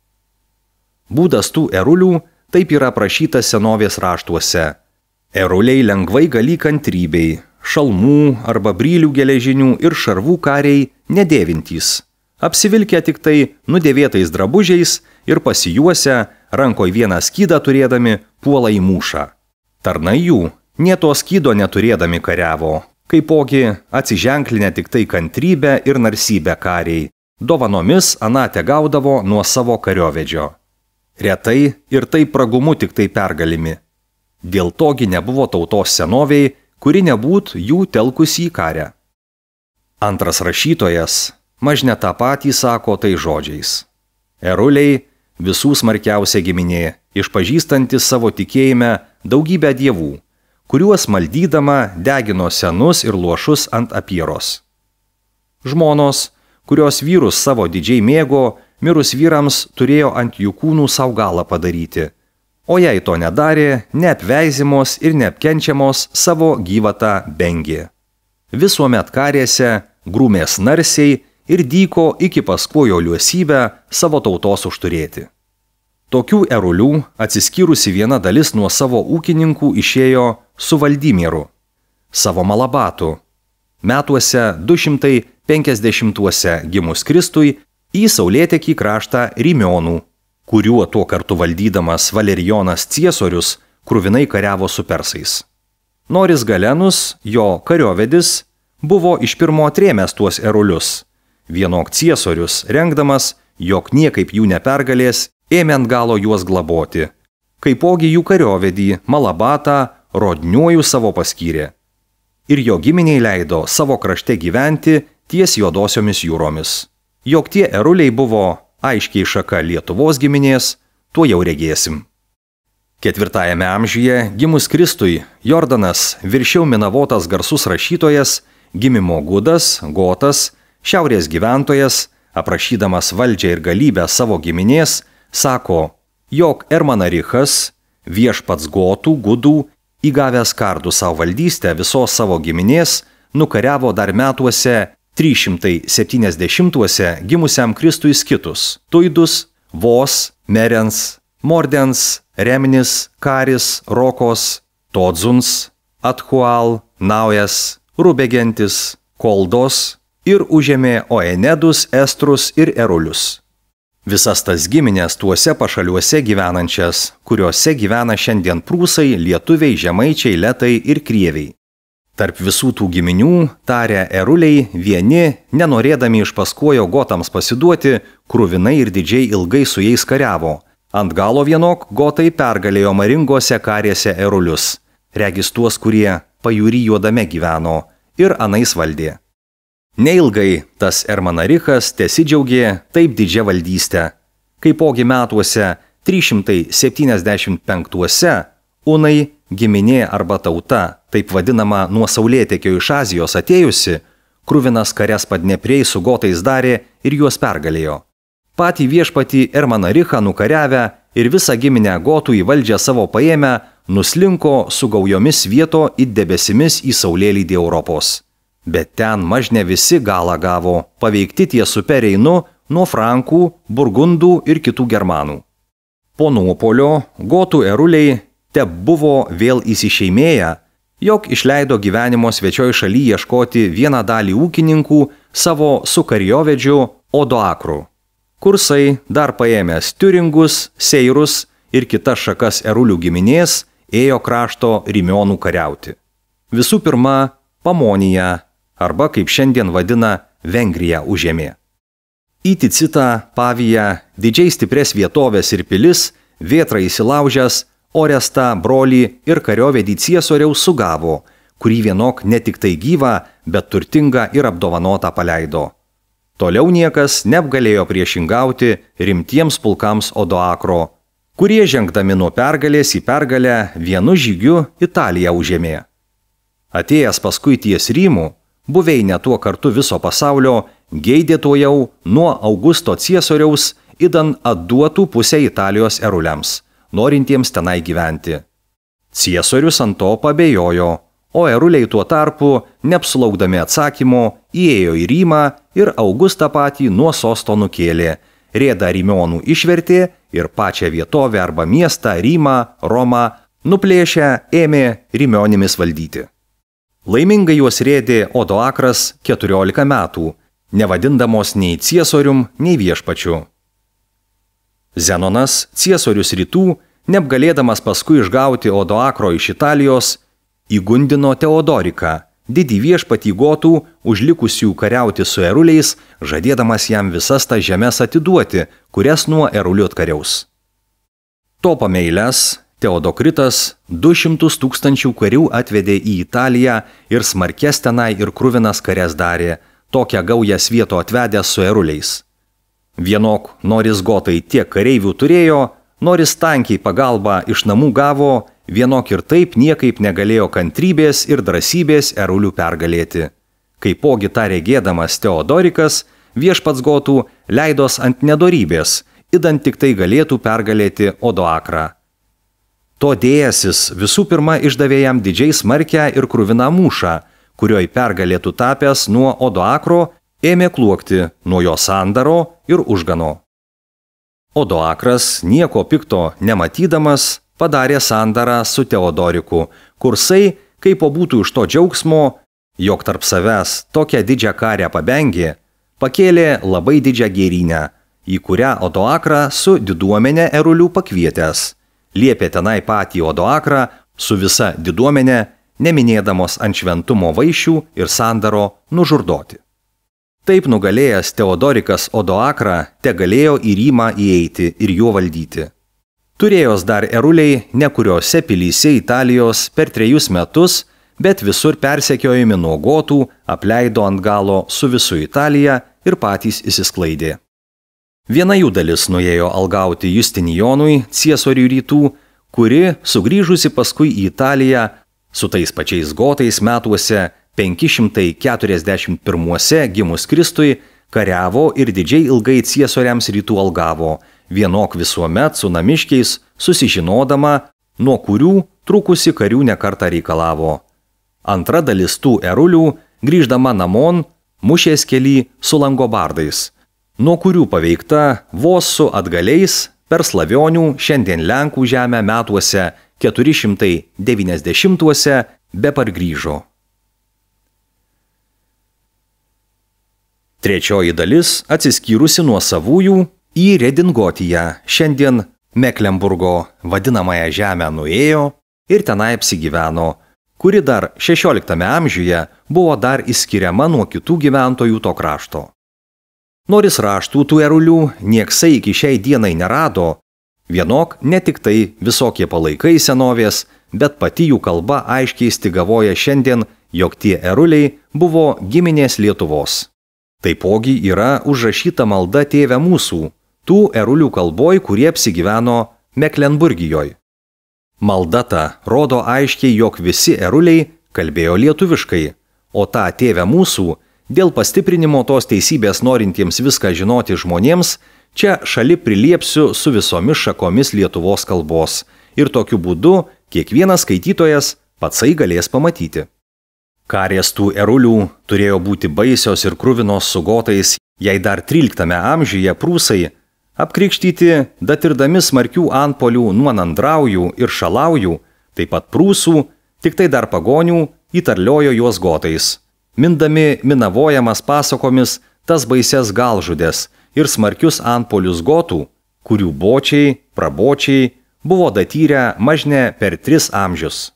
Būdas tų erulių taip yra aprašytas senovės raštuose. Eruliai lengvai gali kantrybei, šalmų arba brylių geležinių ir šarvų kariai nedėvintys. Apsivilkę tik tai nudėvėtais drabužiais ir pasijuose, rankoj vieną skydą turėdami, puola į mūšą. Tarnai jų, nė to skydo neturėdami kariavo, kaipogi atsiženklinę tik tai kantrybę ir narsybę kariai, dovanomis anate gaudavo nuo savo kariovedžio. Retai ir taip pragumu tik tai pergalimi. Dėl togi nebuvo tautos senoviai, kuri nebūt jų telkusi į karę. Antras rašytojas mažne tą patį sako tai žodžiais. Eruliai visų smarkiausia giminė, išpažįstantis savo tikėjime daugybę dievų, kuriuos maldydama degino senus ir luošus ant apieros. Žmonos, kurios vyrus savo didžiai mėgo, mirus vyrams turėjo ant jų kūnų savo galą padaryti. O jei to nedarė, neapveizimos ir neapkenčiamos savo gyvatą bengė. Visuomet karėse, grūmės narsiai ir dyko iki paskuojo liuosybę savo tautos užturėti. Tokių erulių atsiskyrusi viena dalis nuo savo ūkininkų išėjo su Valdymieru, savo Malabatu, metuose du šimtai penkiasdešimtuose gimus Kristui į saulėtekį kraštą Rymionų, kuriuo tuo kartu valdydamas Valerijonas Ciesorius kruvinai kariavo su persais. Noris Galenus, jo kariovedis, buvo iš pirmo atrėmęs tuos erulius. Vienok Ciesorius, rengdamas, jog niekaip jų nepergalės, ėmė ant galo juos glaboti. Kaipogi jų kariovedį Malabatą Rodniuoju savo paskyrė. Ir jo giminiai leido savo krašte gyventi ties Juodosiomis jūromis. Jog tie eruliai buvo aiškiai šaka Lietuvos giminės, tuo jau regėsim. Ketvirtajame amžiuje gimus Kristui Jordanas viršiau minavotas garsus rašytojas, gimimo gudas, gotas, šiaurės gyventojas, aprašydamas valdžią ir galybę savo giminės, sako, jog Ermanarichas, viešpats gotų, gudų, įgavęs kardų savo valdystę visos savo giminės, nukariavo dar metuose trys šimtai septyniasdešimtuose gimusiam Kristui Skitus, Tuidus, Vos, Merens, Mordens, Remnis, Karis, Rokos, Todzuns, Athual, Naujas, Rubegentis, Koldos ir užėmė Oenedus, Estrus ir Erulius. Visas tas giminės tuose pašaliuose gyvenančias, kuriuose gyvena šiandien prūsai, lietuviai, žemaičiai, letai ir krieviai. Tarp visų tų giminių, tarė eruliai, vieni, nenorėdami iš paskuojo gotams pasiduoti, kruvinai ir didžiai ilgai su jais kariavo. Ant galo vienok gotai pergalėjo maringose karėse erulius, regis tuos, kurie pajūry juodame gyveno ir anais valdė. Neilgai tas Ermanarichas tesidžiaugė taip didžia valdystę. Kaipogi metuose trys šimtai septyniasdešimt penktuose Unai, giminė arba tauta, taip vadinama nuo saulėtekio iš Azijos atėjusi, kruvinas karias Padnepriai su gotais darė ir juos pergalėjo. Patį viešpatį Ermanarichą nukariavę ir visą giminę gotų į valdžią savo paėmę, nuslinko su gaujomis vieto it debesimis į saulėlydį Europos. Bet ten mažne visi galą gavo, paveikti ties upe Reinu nuo Frankų, Burgundų ir kitų germanų. Po nuopolio gotų eruliai te buvo vėl įsišeimėję, jog išleido gyvenimo svečioj šaly ieškoti vieną dalį ūkininkų savo su kariovedžiu Odoakru. Kursai, dar paėmęs Tiuringus, Seirus ir kitas šakas erulių giminės, ėjo krašto Rymionų kariauti. Visų pirma, Pamoniją, arba kaip šiandien vadina Vengriją užėmė. Į Ticitą, Paviją, didžiai stipres vietovės ir pilis, vėtrą įsilaužęs, Orestą, brolį ir kariovedį Ciesoriaus sugavo, kurį vienok ne tik tai gyvą, bet turtingą ir apdovanotą paleido. Toliau niekas neapgalėjo priešingauti rimtiems pulkams Odoakro, kurie žengdami nuo pergalės į pergalę vienu žygiu Italiją užėmė. Atėjęs paskui ties Rymų, buveinę tuo kartu viso pasaulio, geidė to jau nuo Augusto Ciesoriaus idan atduotų pusę Italijos eruliams, norintiems tenai gyventi. Ciesorius ant to pabejojo, o eruliai tuo tarpu, neapsulaukdami atsakymo, įėjo į Rymą ir Augustą patį nuo sosto nukėlė, rėdą Rymionų išvertė ir pačią vietovę arba miestą Rymą, Romą, nuplėšę ėmė Rymionimis valdyti. Laimingai juos rėdė Odoakras keturiolika metų, nevadindamos nei Ciesorium, nei viešpačiu. Zenonas, Ciesorius rytų, neapgalėdamas paskui išgauti Odoakro iš Italijos, įgundino Teodoriką, didį viešpatį gotų, užlikusių kariauti su eruliais, žadėdamas jam visas tas žemes atiduoti, kurias nuo erulių atkariaus. To pameilęs, Teodokritas du šimtus tūkstančių karių atvedė į Italiją ir smarkes tenai ir kruvinas karias darė, tokią gaują svieto atvedęs su eruliais. Vienok, noris gotai tiek kareivių turėjo, noris tankiai pagalbą iš namų gavo, vienok ir taip niekaip negalėjo kantrybės ir drąsybės erulių pergalėti. Kaipogi tą regėdamas Teodorikas, viešpats gotų leidos ant nedorybės, idant tik tai galėtų pergalėti Odoakrą. To dėjasis visų pirma išdavė jam didžiai smarkę ir kruviną mūšą, kurioj pergalėtų tapęs nuo Odoakro ėmė kluokti nuo jo sandaro ir užgano. Odoakras, nieko pikto nematydamas, padarė sandarą su Teodoriku, kursai, kaip po būtų iš to džiaugsmo, jog tarp savęs tokią didžią karę pabengė, pakėlė labai didžią gėrynę, į kurią Odoakrą su diduomenė erulių pakvietęs. Liepė tenai patį Odoakrą su visa diduomenė, neminėdamos ant šventumo vaišių ir sandaro, nužurdoti. Taip nugalėjęs Teodorikas Odoakrą te galėjo į Rymą įeiti ir juo valdyti. Turėjos dar eruliai ne kuriuose pilyse Italijos per trejus metus, bet visur persekiojami nuo gotų, apleido ant galo su visu Italija ir patys įsisklaidė. Viena jų dalis nuėjo algauti Justinijonui, ciesoriui rytų, kuri, sugrįžusi paskui į Italiją, su tais pačiais gotais metuose penki šimtai keturiasdešimt pirmuose gimus Kristui, kariavo ir didžiai ilgai ciesoriams rytų algavo, vienok visuomet su namiškiais susižinodama, nuo kurių trukusi karių nekartą reikalavo. Antra dalis tų erulių, grįždama namon, mušės kelį su langobardais, nuo kurių paveikta vos su atgaliais per Slavionių, šiandien Lenkų žemę metuose keturi šimtai devyniasdešimtuose be pargrįžo. Trečioji dalis, atsiskyrusi nuo savųjų, į Redingotiją, šiandien Meklemburgo vadinamąją žemę nuėjo ir tenai apsigyveno, kuri dar šešioliktame amžiuje buvo dar išskiriama nuo kitų gyventojų to krašto. Noris raštų tų erulių nieksai iki šiai dienai nerado, vienok ne tik tai visokie palaikai senovės, bet pati jų kalba aiškiai stigavoja šiandien, jog tie eruliai buvo giminės Lietuvos. Taipogi yra užrašyta malda Tėve mūsų, tų erulių kalboj, kurie apsigyveno Meklenburgijoj. Malda ta rodo aiškiai, jog visi eruliai kalbėjo lietuviškai, o tą Tėve mūsų, dėl pastiprinimo tos teisybės norintiems viską žinoti žmonėms, čia šali priliepsiu su visomis šakomis Lietuvos kalbos ir tokiu būdu kiekvienas skaitytojas patsai galės pamatyti. Karės tų erulių turėjo būti baisios ir kruvinos su gotais, jei dar tryliktame amžiuje prūsai, apkrikštyti, datirdami smarkių antpolių nuo Nandraujų ir Šalaujų, taip pat prūsų, tik tai dar pagonių, įtarliojo juos gotais, mindami minavojamas pasakomis tas baises galžudės ir smarkius antpolius gotų, kurių bočiai, prabočiai buvo datyrę mažne per tris amžius.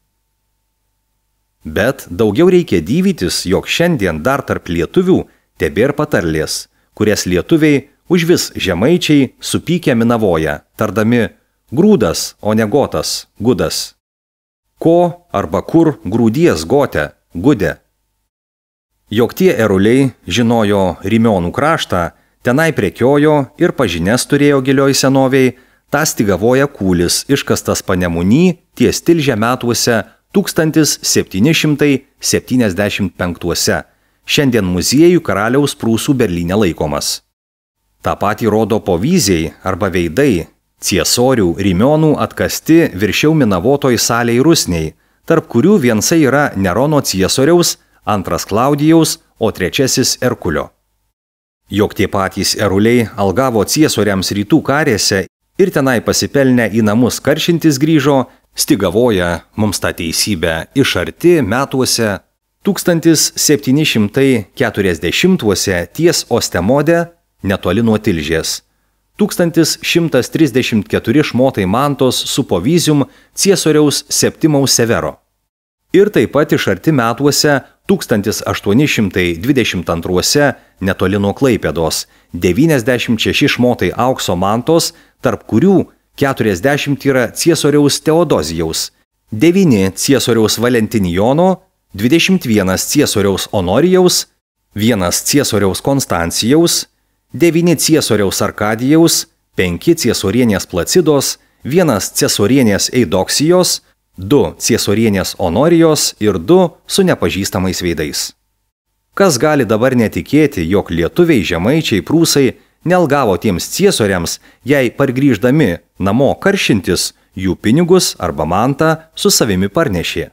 Bet daugiau reikia dyvytis, jog šiandien dar tarp lietuvių tebėr patarlės, kurias lietuviai užvis žemaičiai supykę minavoja, tardami grūdas, o ne gotas, gudas. Ko arba kur grūdies gote, gudė. Jog tie eruliai žinojo Rymionų kraštą, tenai prekiojo ir pažinės turėjo gilioj senoviai, tą stigavoja kūlis iškastas Panemunį ties Tilžė metuose tūkstantis septyni šimtai septyniasdešimt penktuose, šiandien muziejų karaliaus Prūsų Berlyne laikomas. Ta patį rodo povyziai arba veidai, ciesorių Rymionų atkasti viršiau minavotoj salėj rusniai, tarp kurių viensai yra Nerono ciesoriaus, antras Klaudijaus, o trečiasis Erkulio. Jog tie patys eruliai algavo ciesoriams rytų karėse ir tenai pasipelnę į namus karšintis grįžo, stigavoja mums tą teisybę iš arti metuose tūkstantis septyni šimtai keturiasdešimtuose ties Ostemode, netoli nuo Tilžės. tūkstantis šimtas trisdešimt keturi šmotai mantos su povyzium ciesoriaus Septimaus Severo. Ir taip pat iš arti metuose tūkstantis aštuoni šimtai dvidešimt antruose netoli nuo Klaipėdos devyniasdešimt šeši šmotai aukso mantos, tarp kurių keturiasdešimt yra ciesoriaus Teodozijaus, devyni ciesoriaus Valentinijono, dvidešimt vienas ciesoriaus Honorijaus, vienas ciesoriaus Konstancijaus, devyni ciesoriaus Arkadijaus, penki ciesorienės Placidos, vienas ciesorienės Eidoksijos, du ciesorienės Honorijos ir du su nepažįstamais veidais. Kas gali dabar netikėti, jog lietuviai, žemaičiai, prūsai nealgavo tiems ciesoriams, jei pargrįždami namo karšintis, jų pinigus arba mantą su savimi parnešė.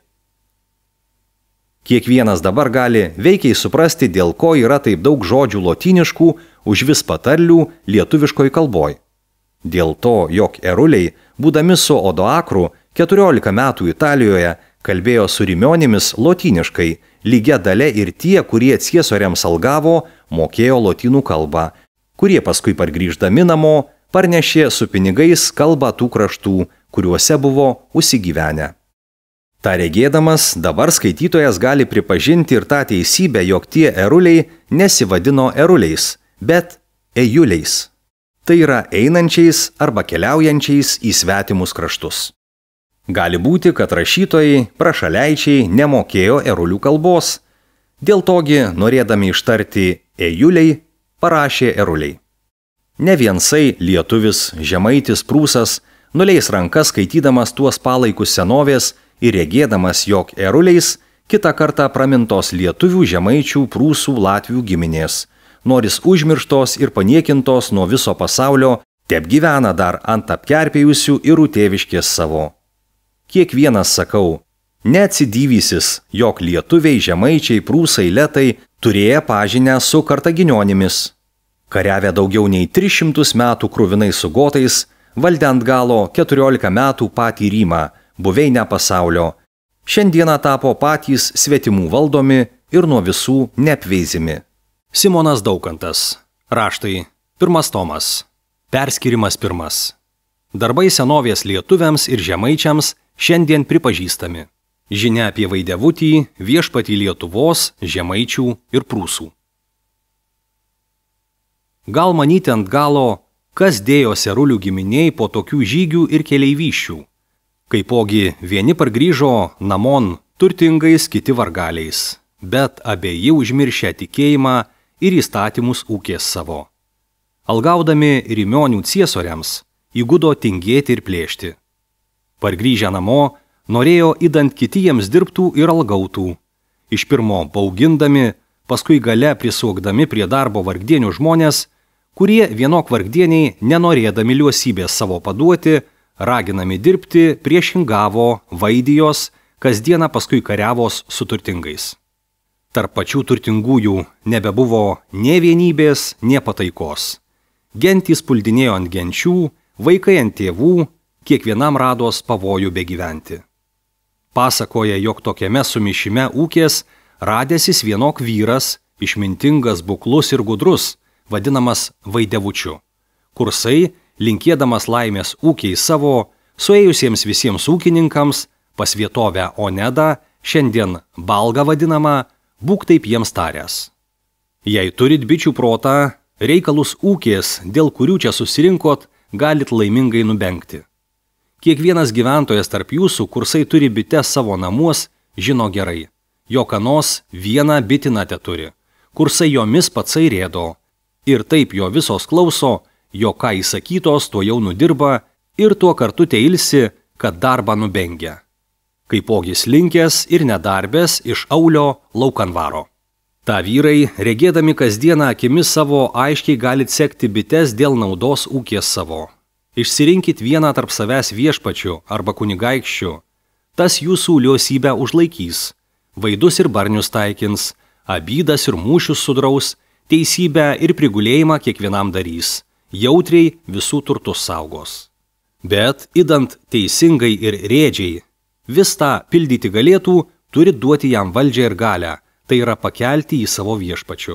Kiekvienas dabar gali veikiai suprasti, dėl ko yra taip daug žodžių lotyniškų už vis patarlių lietuviškoj kalboj. Dėl to, jog eruliai, būdami su Odoakru keturiolika metų Italijoje, kalbėjo su rimionimis lotyniškai, lygia dalė ir tie, kurie ciesoriams algavo, mokėjo lotynų kalbą, kurie paskui pargrįždami namo parnešė su pinigais kalbą tų kraštų, kuriuose buvo užsigyvenę. Ta regėdamas, dabar skaitytojas gali pripažinti ir tą teisybę, jog tie eruliai nesivadino eruliais, bet ejuliais. Tai yra einančiais arba keliaujančiais į svetimus kraštus. Gali būti, kad rašytojai, prašaleičiai nemokėjo erulių kalbos, dėl togi, norėdami ištarti ejuliai, parašė eruliai. Ne viensai lietuvis, žemaitis, prūsas nuleis rankas skaitydamas tuos palaikus senovės ir regėdamas, jog eruliais kitą kartą pramintos lietuvių, žemaičių, prūsų, latvių giminės, noris užmirštos ir paniekintos nuo viso pasaulio, tep gyvena dar ant apkerpėjusių ir tėviškės savo. Kiekvienas sakau, neatsidyvysis, jog lietuviai, žemaičiai, prūsai, letai turėję pažinę su kartaginionimis. Kariavę daugiau nei tris šimtus metų kruvinai su gotais, valdė ant galo keturiolika metų patį Rymą, buveinę pasaulio. Šiandieną tapo patys svetimų valdomi ir nuo visų neapveizimi. Simonas Daukantas. Raštai. Pirmas tomas. Perskyrimas pirmas. Darbai senovės lietuviams ir žemaičiams šiandien pripažįstami. Žinia apie Vaidevutį, viešpatį Lietuvos, žemaičių ir prūsų. Gal manyti ant galo, kas dėjosi erulių giminiai po tokių žygių ir keleivyščių. Kaipogi vieni pargrįžo namon turtingais, kiti vargaliais, bet abieji užmiršę tikėjimą ir įstatymus ūkės savo. Algaudami rimionių ciesoriams, įgudo tingėti ir plėšti. Pargrįžę namo, norėjo įdant kiti jiems dirbtų ir algautų. Iš pirmo baugindami, paskui gale prisuokdami prie darbo vargdienių žmonės, kurie vienok vargdieniai, nenorėdami liuosybės savo paduoti, raginami dirbti, priešingavo, vaidijos, kasdieną paskui kariavos su turtingais. Tarp pačių turtingųjų nebebuvo nė vienybės, nė pataikos. Gentys puldinėjo ant genčių, vaikai ant tėvų, kiekvienam rados pavojų begyventi. Pasakoja, jog tokiame sumišime ūkės radęsis vienok vyras, išmintingas, buklus ir gudrus, vadinamas Vaidevučiu. Kursai, linkėdamas laimės ūkiai savo, suėjusiems visiems ūkininkams, pas vietovę Onedą, šiandien Balga vadinama, būk taip jiems taręs. Jei turit bičių protą, reikalus ūkės, dėl kurių čia susirinkot, galit laimingai nubengti. Kiekvienas gyventojas tarp jūsų, kursai turi bites savo namuos, žino gerai, jo kanos vieną bitiną teturi, kursai jomis patsai rėdo, ir taip jo visos klauso, jo ką įsakytos to jau nudirba ir tuo kartu teilsi, kad darbą nubengia. Kaipogis linkęs ir nedarbęs iš aulio laukan varo. Ta vyrai, regėdami kasdieną akimis savo, aiškiai galit sekti bites dėl naudos ūkės savo. Išsirinkit vieną tarp savęs viešpačių arba kunigaikščių, tas jūsų liosybę užlaikys, vaidus ir barnius taikins, abydas ir mūšius sudraus, teisybę ir prigulėjimą kiekvienam darys, jautriai visų turtus saugos. Bet, idant teisingai ir rėdžiai, vis tą pildyti galėtų, turi duoti jam valdžią ir galią, tai yra pakelti į savo viešpačių.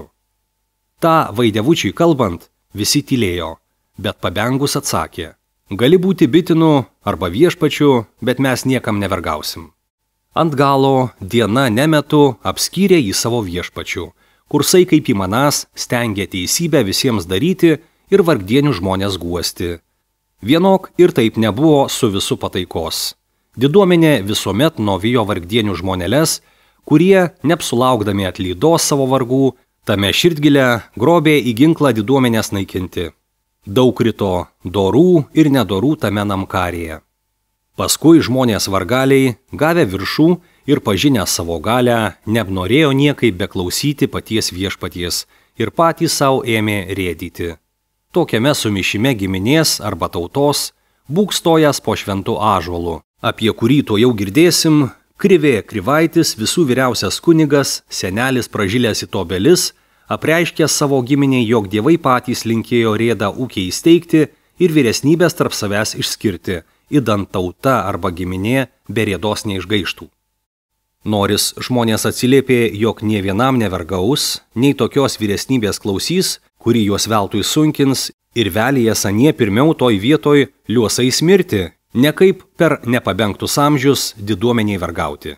Ta Vaidevučiui kalbant, visi tylėjo, bet pabengus atsakė, gali būti bitinu arba viešpačiu, bet mes niekam nevergausim. Ant galo diena nemetu apskyrė į savo viešpačių, kursai kaip įmanas stengė teisybę visiems daryti ir vargdienių žmonės guosti. Vienok ir taip nebuvo su visu pataikos. Diduomenė visuomet novijo vargdienių žmonėles, kurie, neapsulaukdami atlydos savo vargų, tame širdgilę grobė į ginklą diduomenės naikinti. Daug krito dorų ir nedorų tame namkarėje. Paskui žmonės vargaliai, gavę viršų ir pažinę savo galę, neapnorėjo niekai beklausyti paties viešpaties ir patys savo ėmė rėdyti. Tokiame sumišime giminės arba tautos būk stojęs po šventu ąžuolu, apie kurį to jau girdėsim, Krivė Krivaitis, visų vyriausias kunigas, senelis pražilęs į tobelis, apreiškė savo giminiai, jog dievai patys linkėjo rėdą ūkį įsteigti ir vyresnybės tarp savęs išskirti, idant tauta arba giminė be rėdos neišgaištų. Noris žmonės atsiliepė, jog nie vienam nevergaus, nei tokios vyresnybės klausys, kuri juos veltui sunkins ir velyjas anie pirmiau toj vietoj liuosais mirti, ne kaip per nepabengtus amžius diduomeniai vergauti.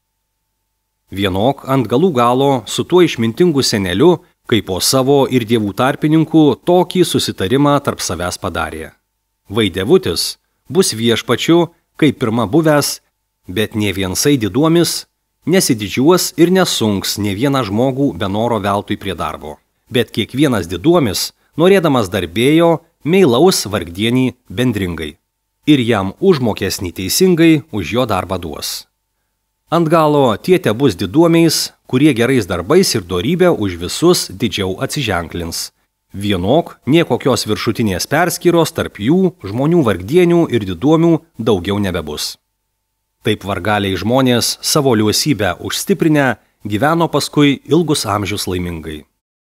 Vienok ant galų galo su tuo išmintingu seneliu, kaip po savo ir dievų tarpininkų, tokį susitarimą tarp savęs padarė. Vaidevutis bus viešpačiu, kaip pirma buvęs, bet ne viensai diduomis, nesididžiuos ir nesunks ne vieną žmogų be noro veltui prie darbo. Bet kiekvienas diduomis, norėdamas darbėjo, meilaus vargdienį bendringai. Ir jam užmokesnį teisingai už jo darbą duos. Ant galo tie te bus diduomiais, kurie gerais darbais ir dorybę už visus didžiau atsiženklins. Vienok, niekokios viršutinės perskyros tarp jų, žmonių vargdienių ir diduomių daugiau nebebus. Taip vargaliai žmonės savo liuosybę užstiprinę gyveno paskui ilgus amžius laimingai.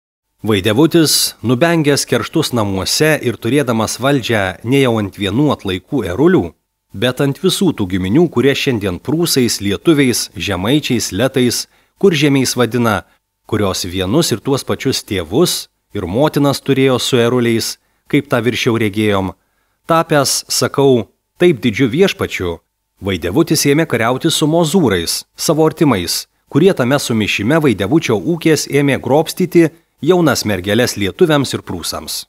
Vaidevutis, nubengęs kerštus namuose ir turėdamas valdžią ne jau ant vienų atlaikų erulių, bet ant visų tų giminių, kurie šiandien prūsais, lietuviais, žemaičiais, letais, kuržemiais vadina, kurios vienus ir tuos pačius tėvus ir motinas turėjo su eruliais, kaip tą viršiau regėjom, tapęs, sakau, taip didžiu viešpačiu, Vaidevutis ėmė kariauti su mozūrais, savo artimais, kurie tame sumišime Vaidevučio ūkės ėmė grobstyti jaunas mergelės lietuviams ir prūsams.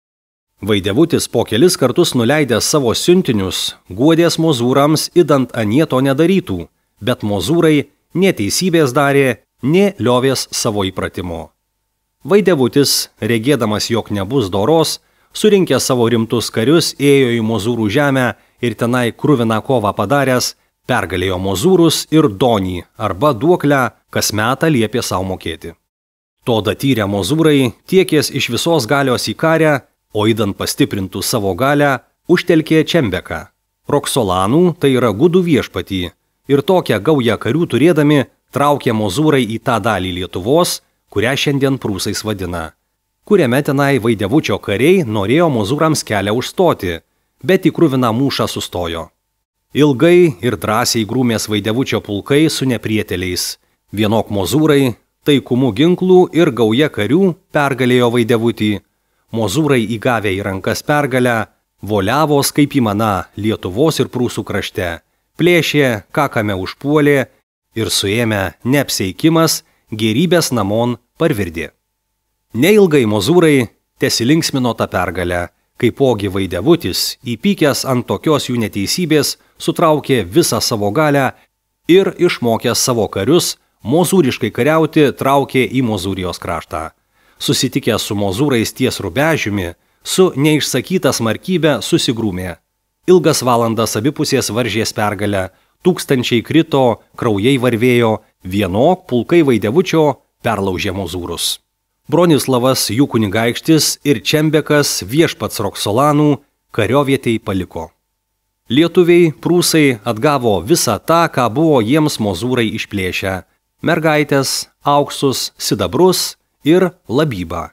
Vaidevutis po kelis kartus nuleidęs savo siuntinius, guodės mozūrams, idant anie to nedarytų, bet mozūrai neteisybės darė, nė liovės savo įpratimo. Vaidevutis, regėdamas, jog nebus doros, surinkęs savo rimtus karius, ėjo į mozūrų žemę ir tenai kruviną kovą padaręs, pergalėjo mozūrus ir donį arba duoklę, kas metą liepė savo mokėti. To datyrę mozūrai tiekės iš visos galios į karę, o įdant pastiprintų savo galę, užtelkė Čembeką. Roksolanų, tai yra gudų viešpatį, ir tokią gaują karių turėdami traukė mozūrai į tą dalį Lietuvos, kurią šiandien prūsais vadina, kuriame tenai Vaidevučio kariai norėjo mozūrams kelią užstoti, bet į kruviną mūšą sustojo. Ilgai ir drąsiai grūmės Vaidevučio pulkai su neprieteliais, vienok mozūrai, taikumu ginklų ir gauja karių pergalėjo Vaidevutį, mozūrai įgavę į rankas pergalę, voliavos kaip įmana Lietuvos ir Prūsų krašte, plėšė, kakame užpuolė ir suėmė neapseikimas, gerybės namon parvirdė. Neilgai mozūrai tesilinksmino tą pergalę, kaipogi Vaidevutis, įpykęs ant tokios jų neteisybės, sutraukė visą savo galę ir išmokęs savo karius, mozūriškai kariauti traukė į Mozūrijos kraštą. Susitikęs su mozūrais ties Rubežiumi, su neišsakyta smarkybė susigrūmė. Ilgas valandas abipusės varžės pergalę, tūkstančiai krito, kraujai varvėjo, vienok pulkai Vaidevučio perlaužė mozūrus. Bronislavas jų kunigaikštis ir Čembekas viešpats Roksolanų kariovietei paliko. Lietuviai, prūsai atgavo visą tą, ką buvo jiems mozūrai išplėšę – mergaitės, auksus, sidabrus ir labybą.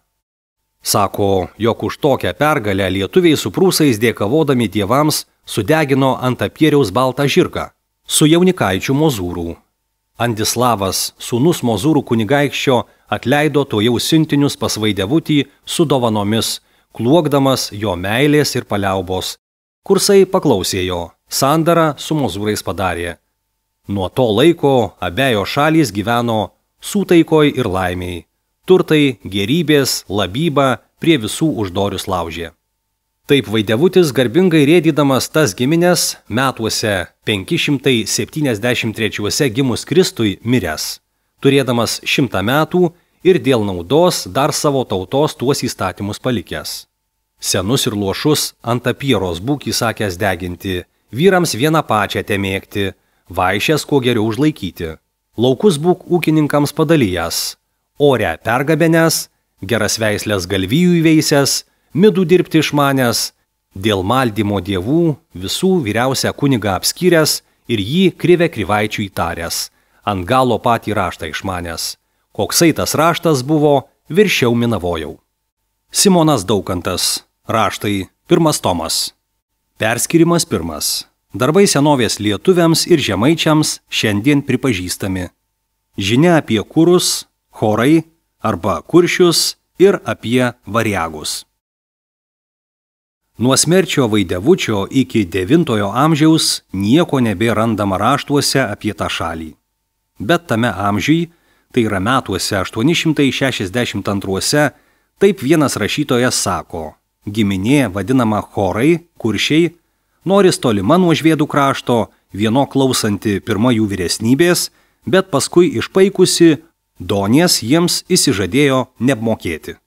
Sako, jog už tokią pergalę lietuviai su prūsais dėkavodami dievams sudegino ant apieriaus baltą žirgą su jaunikaičių mozūrų. Andislavas, sūnus mozūrų kunigaikščio, atleido to jau siuntinius pas Vaidevutį su dovanomis, kluokdamas jo meilės ir paliaubos. Kursai paklausė jo, sandarą su mozūrais padarė. Nuo to laiko abejo šalys gyveno sūtaikoj ir laimiai. Turtai, gerybės, labyba prie visų uždorius laužė. Taip Vaidevutis garbingai rėdydamas tas giminės metuose penki šimtai septyniasdešimt trečiuose gimus Kristui miręs, turėdamas šimtą metų ir dėl naudos dar savo tautos tuos įstatymus palikęs. Senus ir luošus ant apieros būk įsakęs deginti, vyrams vieną pačią temėgti, vaišės kuo geriau užlaikyti, laukus būk ūkininkams padalyjas, orę pergabenės, geras veislės galvijų įveisęs, midų dirbti išmanęs, dėl maldymo dievų visų vyriausią kunigą apskyręs ir jį krivę krivaičių įtaręs, ant galo patį raštą išmanęs. Koksai tas raštas buvo, viršiau minavojau. Simonas Daukantas. Raštai. Pirmas tomas. Perskirimas pirmas. Darbai senovės lietuviams ir žemaičiams šiandien pripažįstami. Žinia apie kurus, chorai arba kuršius ir apie variagus. Nuo Smerčio Vaidevučio iki devintojo amžiaus nieko nebėrandama raštuose apie tą šalį. Bet tame amžiui, tai yra metuose aštuoni šimtai šešiasdešimt antruose, taip vienas rašytojas sako, giminė vadinama chorai, kuršiai, noris tolima nuo žvėdų krašto, vieno klausanti pirma jų vyresnybės, bet paskui išpaikusi, donės jiems įsižadėjo neapmokėti.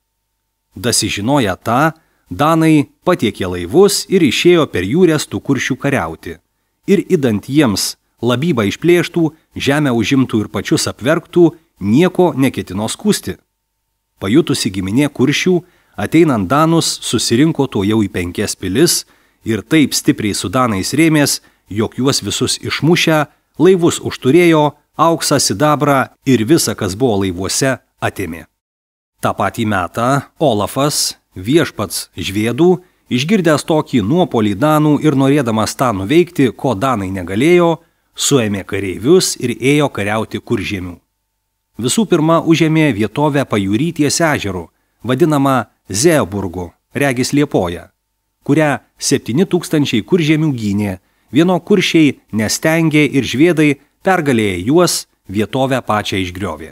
Dasižinoję tą, danai patiekė laivus ir išėjo per jūres tų kuršių kariauti. Ir idant jiems labybą išplėštų, žemę užimtų ir pačius apverktų, nieko neketino skųsti. Pajutusi giminė kuršių, ateinant danus, susirinko to jau į penkias pilis ir taip stipriai su danais rėmės, jog juos visus išmušę, laivus užturėjo, auksą, sidabrą ir visa, kas buvo laivuose, atėmė. Ta patį metą Olafas, viešpats žvėdų, išgirdęs tokį nuopolį danų ir norėdamas tą nuveikti, ko danai negalėjo, suėmė kareivius ir ėjo kariauti Kuržemių. Visų pirma užėmė vietovę pajūry ties ežeru, vadinamą Zeeburgu, regis Liepoja, kurią septyni tūkstančiai Kuržemių gynė, vieno kuršiai nestengė ir žvėdai pergalėję juos vietovę pačią išgriovė.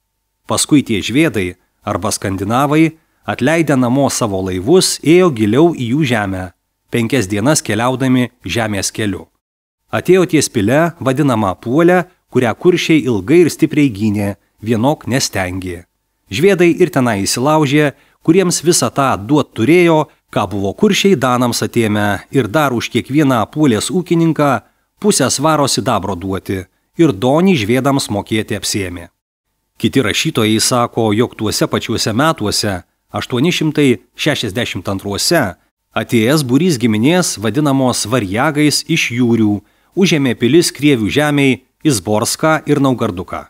Paskui tie žvėdai arba skandinavai, atleidę namo savo laivus, ėjo giliau į jų žemę, penkias dienas keliaudami žemės keliu. Atėjo ties pile, vadinama Puolė, kurią kuršiai ilgai ir stipriai gynė, vienok nestengė. Žvėdai ir tenai įsilaužė, kuriems visą tą duot turėjo, ką buvo kuršiai danams atėmę ir dar už kiekvieną Puolės ūkininką pusę svaro sidabro duoti ir donį žvėdams mokėti apsėmė. Kiti rašytojai sako, jog tuose pačiuose metuose, aštuoni šimtai šešiasdešimt antruose, atėjęs būrys giminės vadinamos variagais iš jūrių, užėmė pilis Krievių žemiai Izborską ir Naugarduką.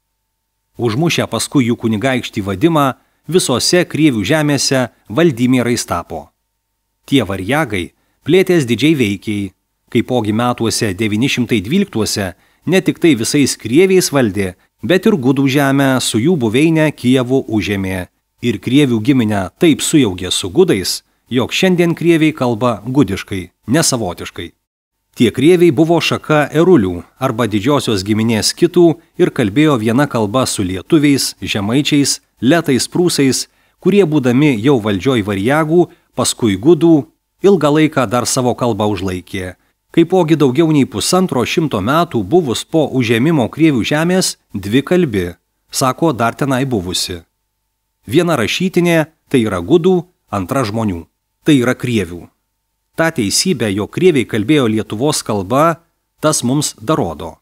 Užmušę paskui jų kunigaikštį vadimą, visose Krievių žemėse valdymierais tapo. Tie variagai plėtės didžiai veikiai, kaipogi metuose devyni šimtai dvyliktuose ne tik tai visais Krieviais valdė, bet ir Gudų žemę su jų buveinę Kijevu užėmė ir Krievių giminę taip sujaugė su Gudais, jog šiandien Krieviai kalba gudiškai, nesavotiškai. Tie Krieviai buvo šaka erulių arba didžiosios giminės kitų ir kalbėjo viena kalba su lietuviais, žemaičiais, letais prūsais, kurie būdami jau valdžioj variagų, paskui Gudų, ilgą laiką dar savo kalbą užlaikė. Kaipogi daugiau nei pusantro šimto metų buvus po užėmimo Krievių žemės dvi kalbi, sako dar tenai buvusi. Viena rašytinė, tai yra Gudų, antra žmonių, tai yra Krievių. Ta teisybė, jog Krieviai kalbėjo Lietuvos kalba, tas mums darodo.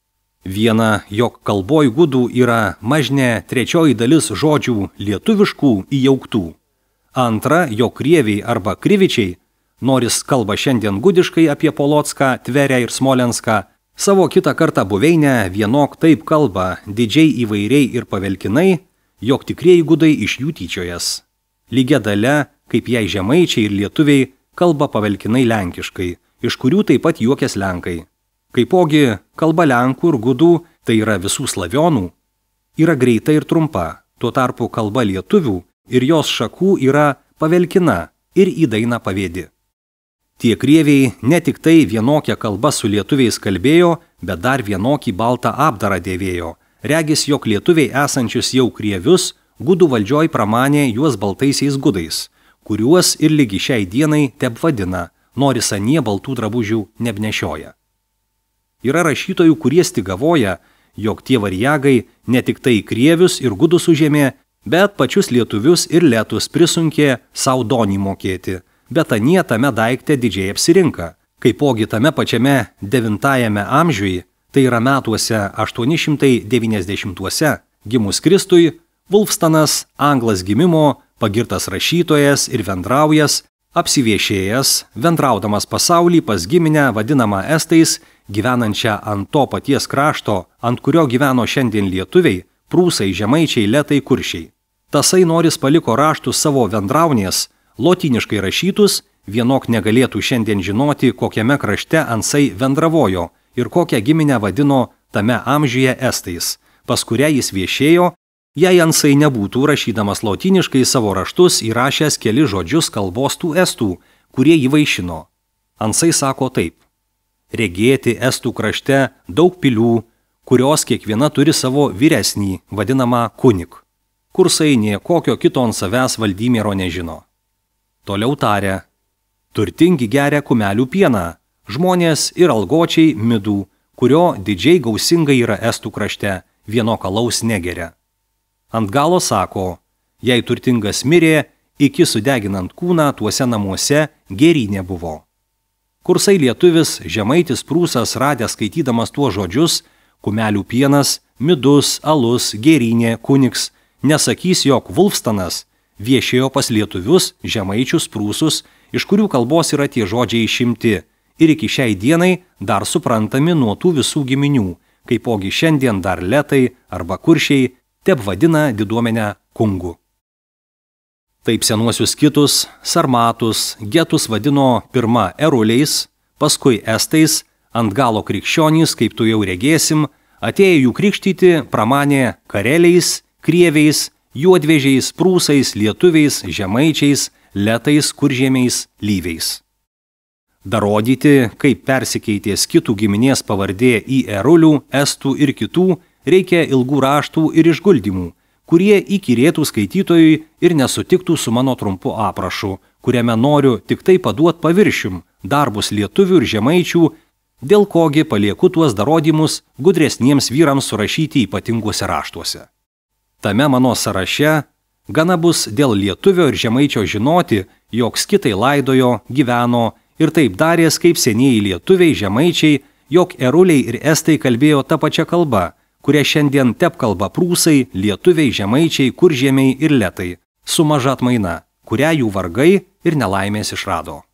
Viena, jog kalboj Gudų yra mažne trečioji dalis žodžių lietuviškų įjauktų. Antra, jog Krieviai arba Krivičiai, noris kalba šiandien gudiškai apie Polocką, Tverę ir Smolenską, savo kitą kartą buveinę vienok taip kalba didžiai įvairiai ir pavelkinai, jog tikrieji Gudai iš jų tyčiojas. Lygia dalia, kaip jai žemaičiai ir lietuviai, kalba pavelkinai lenkiškai, iš kurių taip pat juokės lenkai. Kaipogi kalba lenkų ir Gudų, tai yra visų slavionų, yra greita ir trumpa, tuo tarpu kalba lietuvių ir jos šakų yra pavelkina ir į dainą pavėdi. Tie Krieviai ne tik tai vienokią kalbą su lietuviais kalbėjo, bet dar vienokį baltą apdarą dėvėjo. Regis, jog lietuviai esančius jau Krievius, Gudų valdžioj pramanė juos baltaisiais Gudais, kuriuos ir lygi šiai dienai teb vadina, nors anie baltų drabužių nebnešioja. Yra rašytojų, kurie stigavoja, jog tie variagai ne tik tai Krievius ir Gudus užėmė, bet pačius lietuvius ir letus prisunkė sau donį mokėti, bet anie tame daikte didžiai apsirinka, kaipogi tame pačiame devintajame amžiui Tai yra metuose aštuoni šimtai devyniasdešimtuose gimus Kristui, Wulfstanas, anglas gimimo, pagirtas rašytojas ir vendraujas, apsiviešėjęs, vendraudamas pasaulį pas giminę vadinamą estais, gyvenančią ant to paties krašto, ant kurio gyveno šiandien lietuviai, prūsai, žemaičiai, letai, kuršiai. Tasai noris paliko raštus savo vendraunės, lotyniškai rašytus, vienok negalėtų šiandien žinoti, kokiame krašte ansai vendravojo ir kokią giminę vadino tame amžiuje estais, pas kurią jis viešėjo, jei ansai nebūtų rašydamas lotyniškai savo raštus įrašęs keli žodžius kalbos tų estų, kurie jį vaišino. Ansai sako taip: regėti estų krašte daug pilių, kurios kiekviena turi savo vyresnį, vadinamą kunik. Kursai nie kokio kito ant savęs Valdymiro nežino. Toliau tarė: turtingi geria kumelių pieną, žmonės ir algočiai midų, kurio didžiai gausingai yra estų krašte, vieno kalaus negeria. Ant galo sako: jei turtingas mirė, iki sudeginant kūną tuose namuose gėrynė buvo. Kursai lietuvis, žemaitis prūsas radęs skaitydamas tuos žodžius, kumelių pienas, midus, alus, gėrynė, kuniks, nesakys, jog Wulfstanas viešėjo pas lietuvius, žemaičius, prūsus, iš kurių kalbos yra tie žodžiai išimti ir iki šiai dienai dar suprantami nuo tų visų giminių, kaipogi šiandien dar letai arba kuršiai teb vadina diduomenę kungu. Taip senuosius kitus, sarmatus, getus vadino pirma eruliais, paskui estais, ant galo krikščionys, kaip tu jau regėsim, atėję jų krikštyti, pramanė kareliais, krieviais, juodvežiais, prūsais, lietuviais, žemaičiais, letais, kuržiemiais, lyviais. Darodyti, kaip persikeitė skitų giminės pavardė į erulių, estų ir kitų, reikia ilgų raštų ir išguldymų, kurie įkyrėtų skaitytojui ir nesutiktų su mano trumpu aprašu, kuriame noriu tik tai paduot paviršium darbus lietuvių ir žemaičių, dėl kogi palieku tuos darodymus gudresniems vyrams surašyti ypatinguose raštuose. Tame mano sąraše gana bus dėl lietuvio ir žemaičio žinoti, jog skitai laidojo, gyveno ir taip darės kaip senieji lietuviai, žemaičiai, jog eruliai ir estai kalbėjo tą pačią kalbą, kurią šiandien tep kalba prūsai, lietuviai, žemaičiai, kuržiemiai ir letai, su maža atmaina, kurią jų vargai ir nelaimės išrado.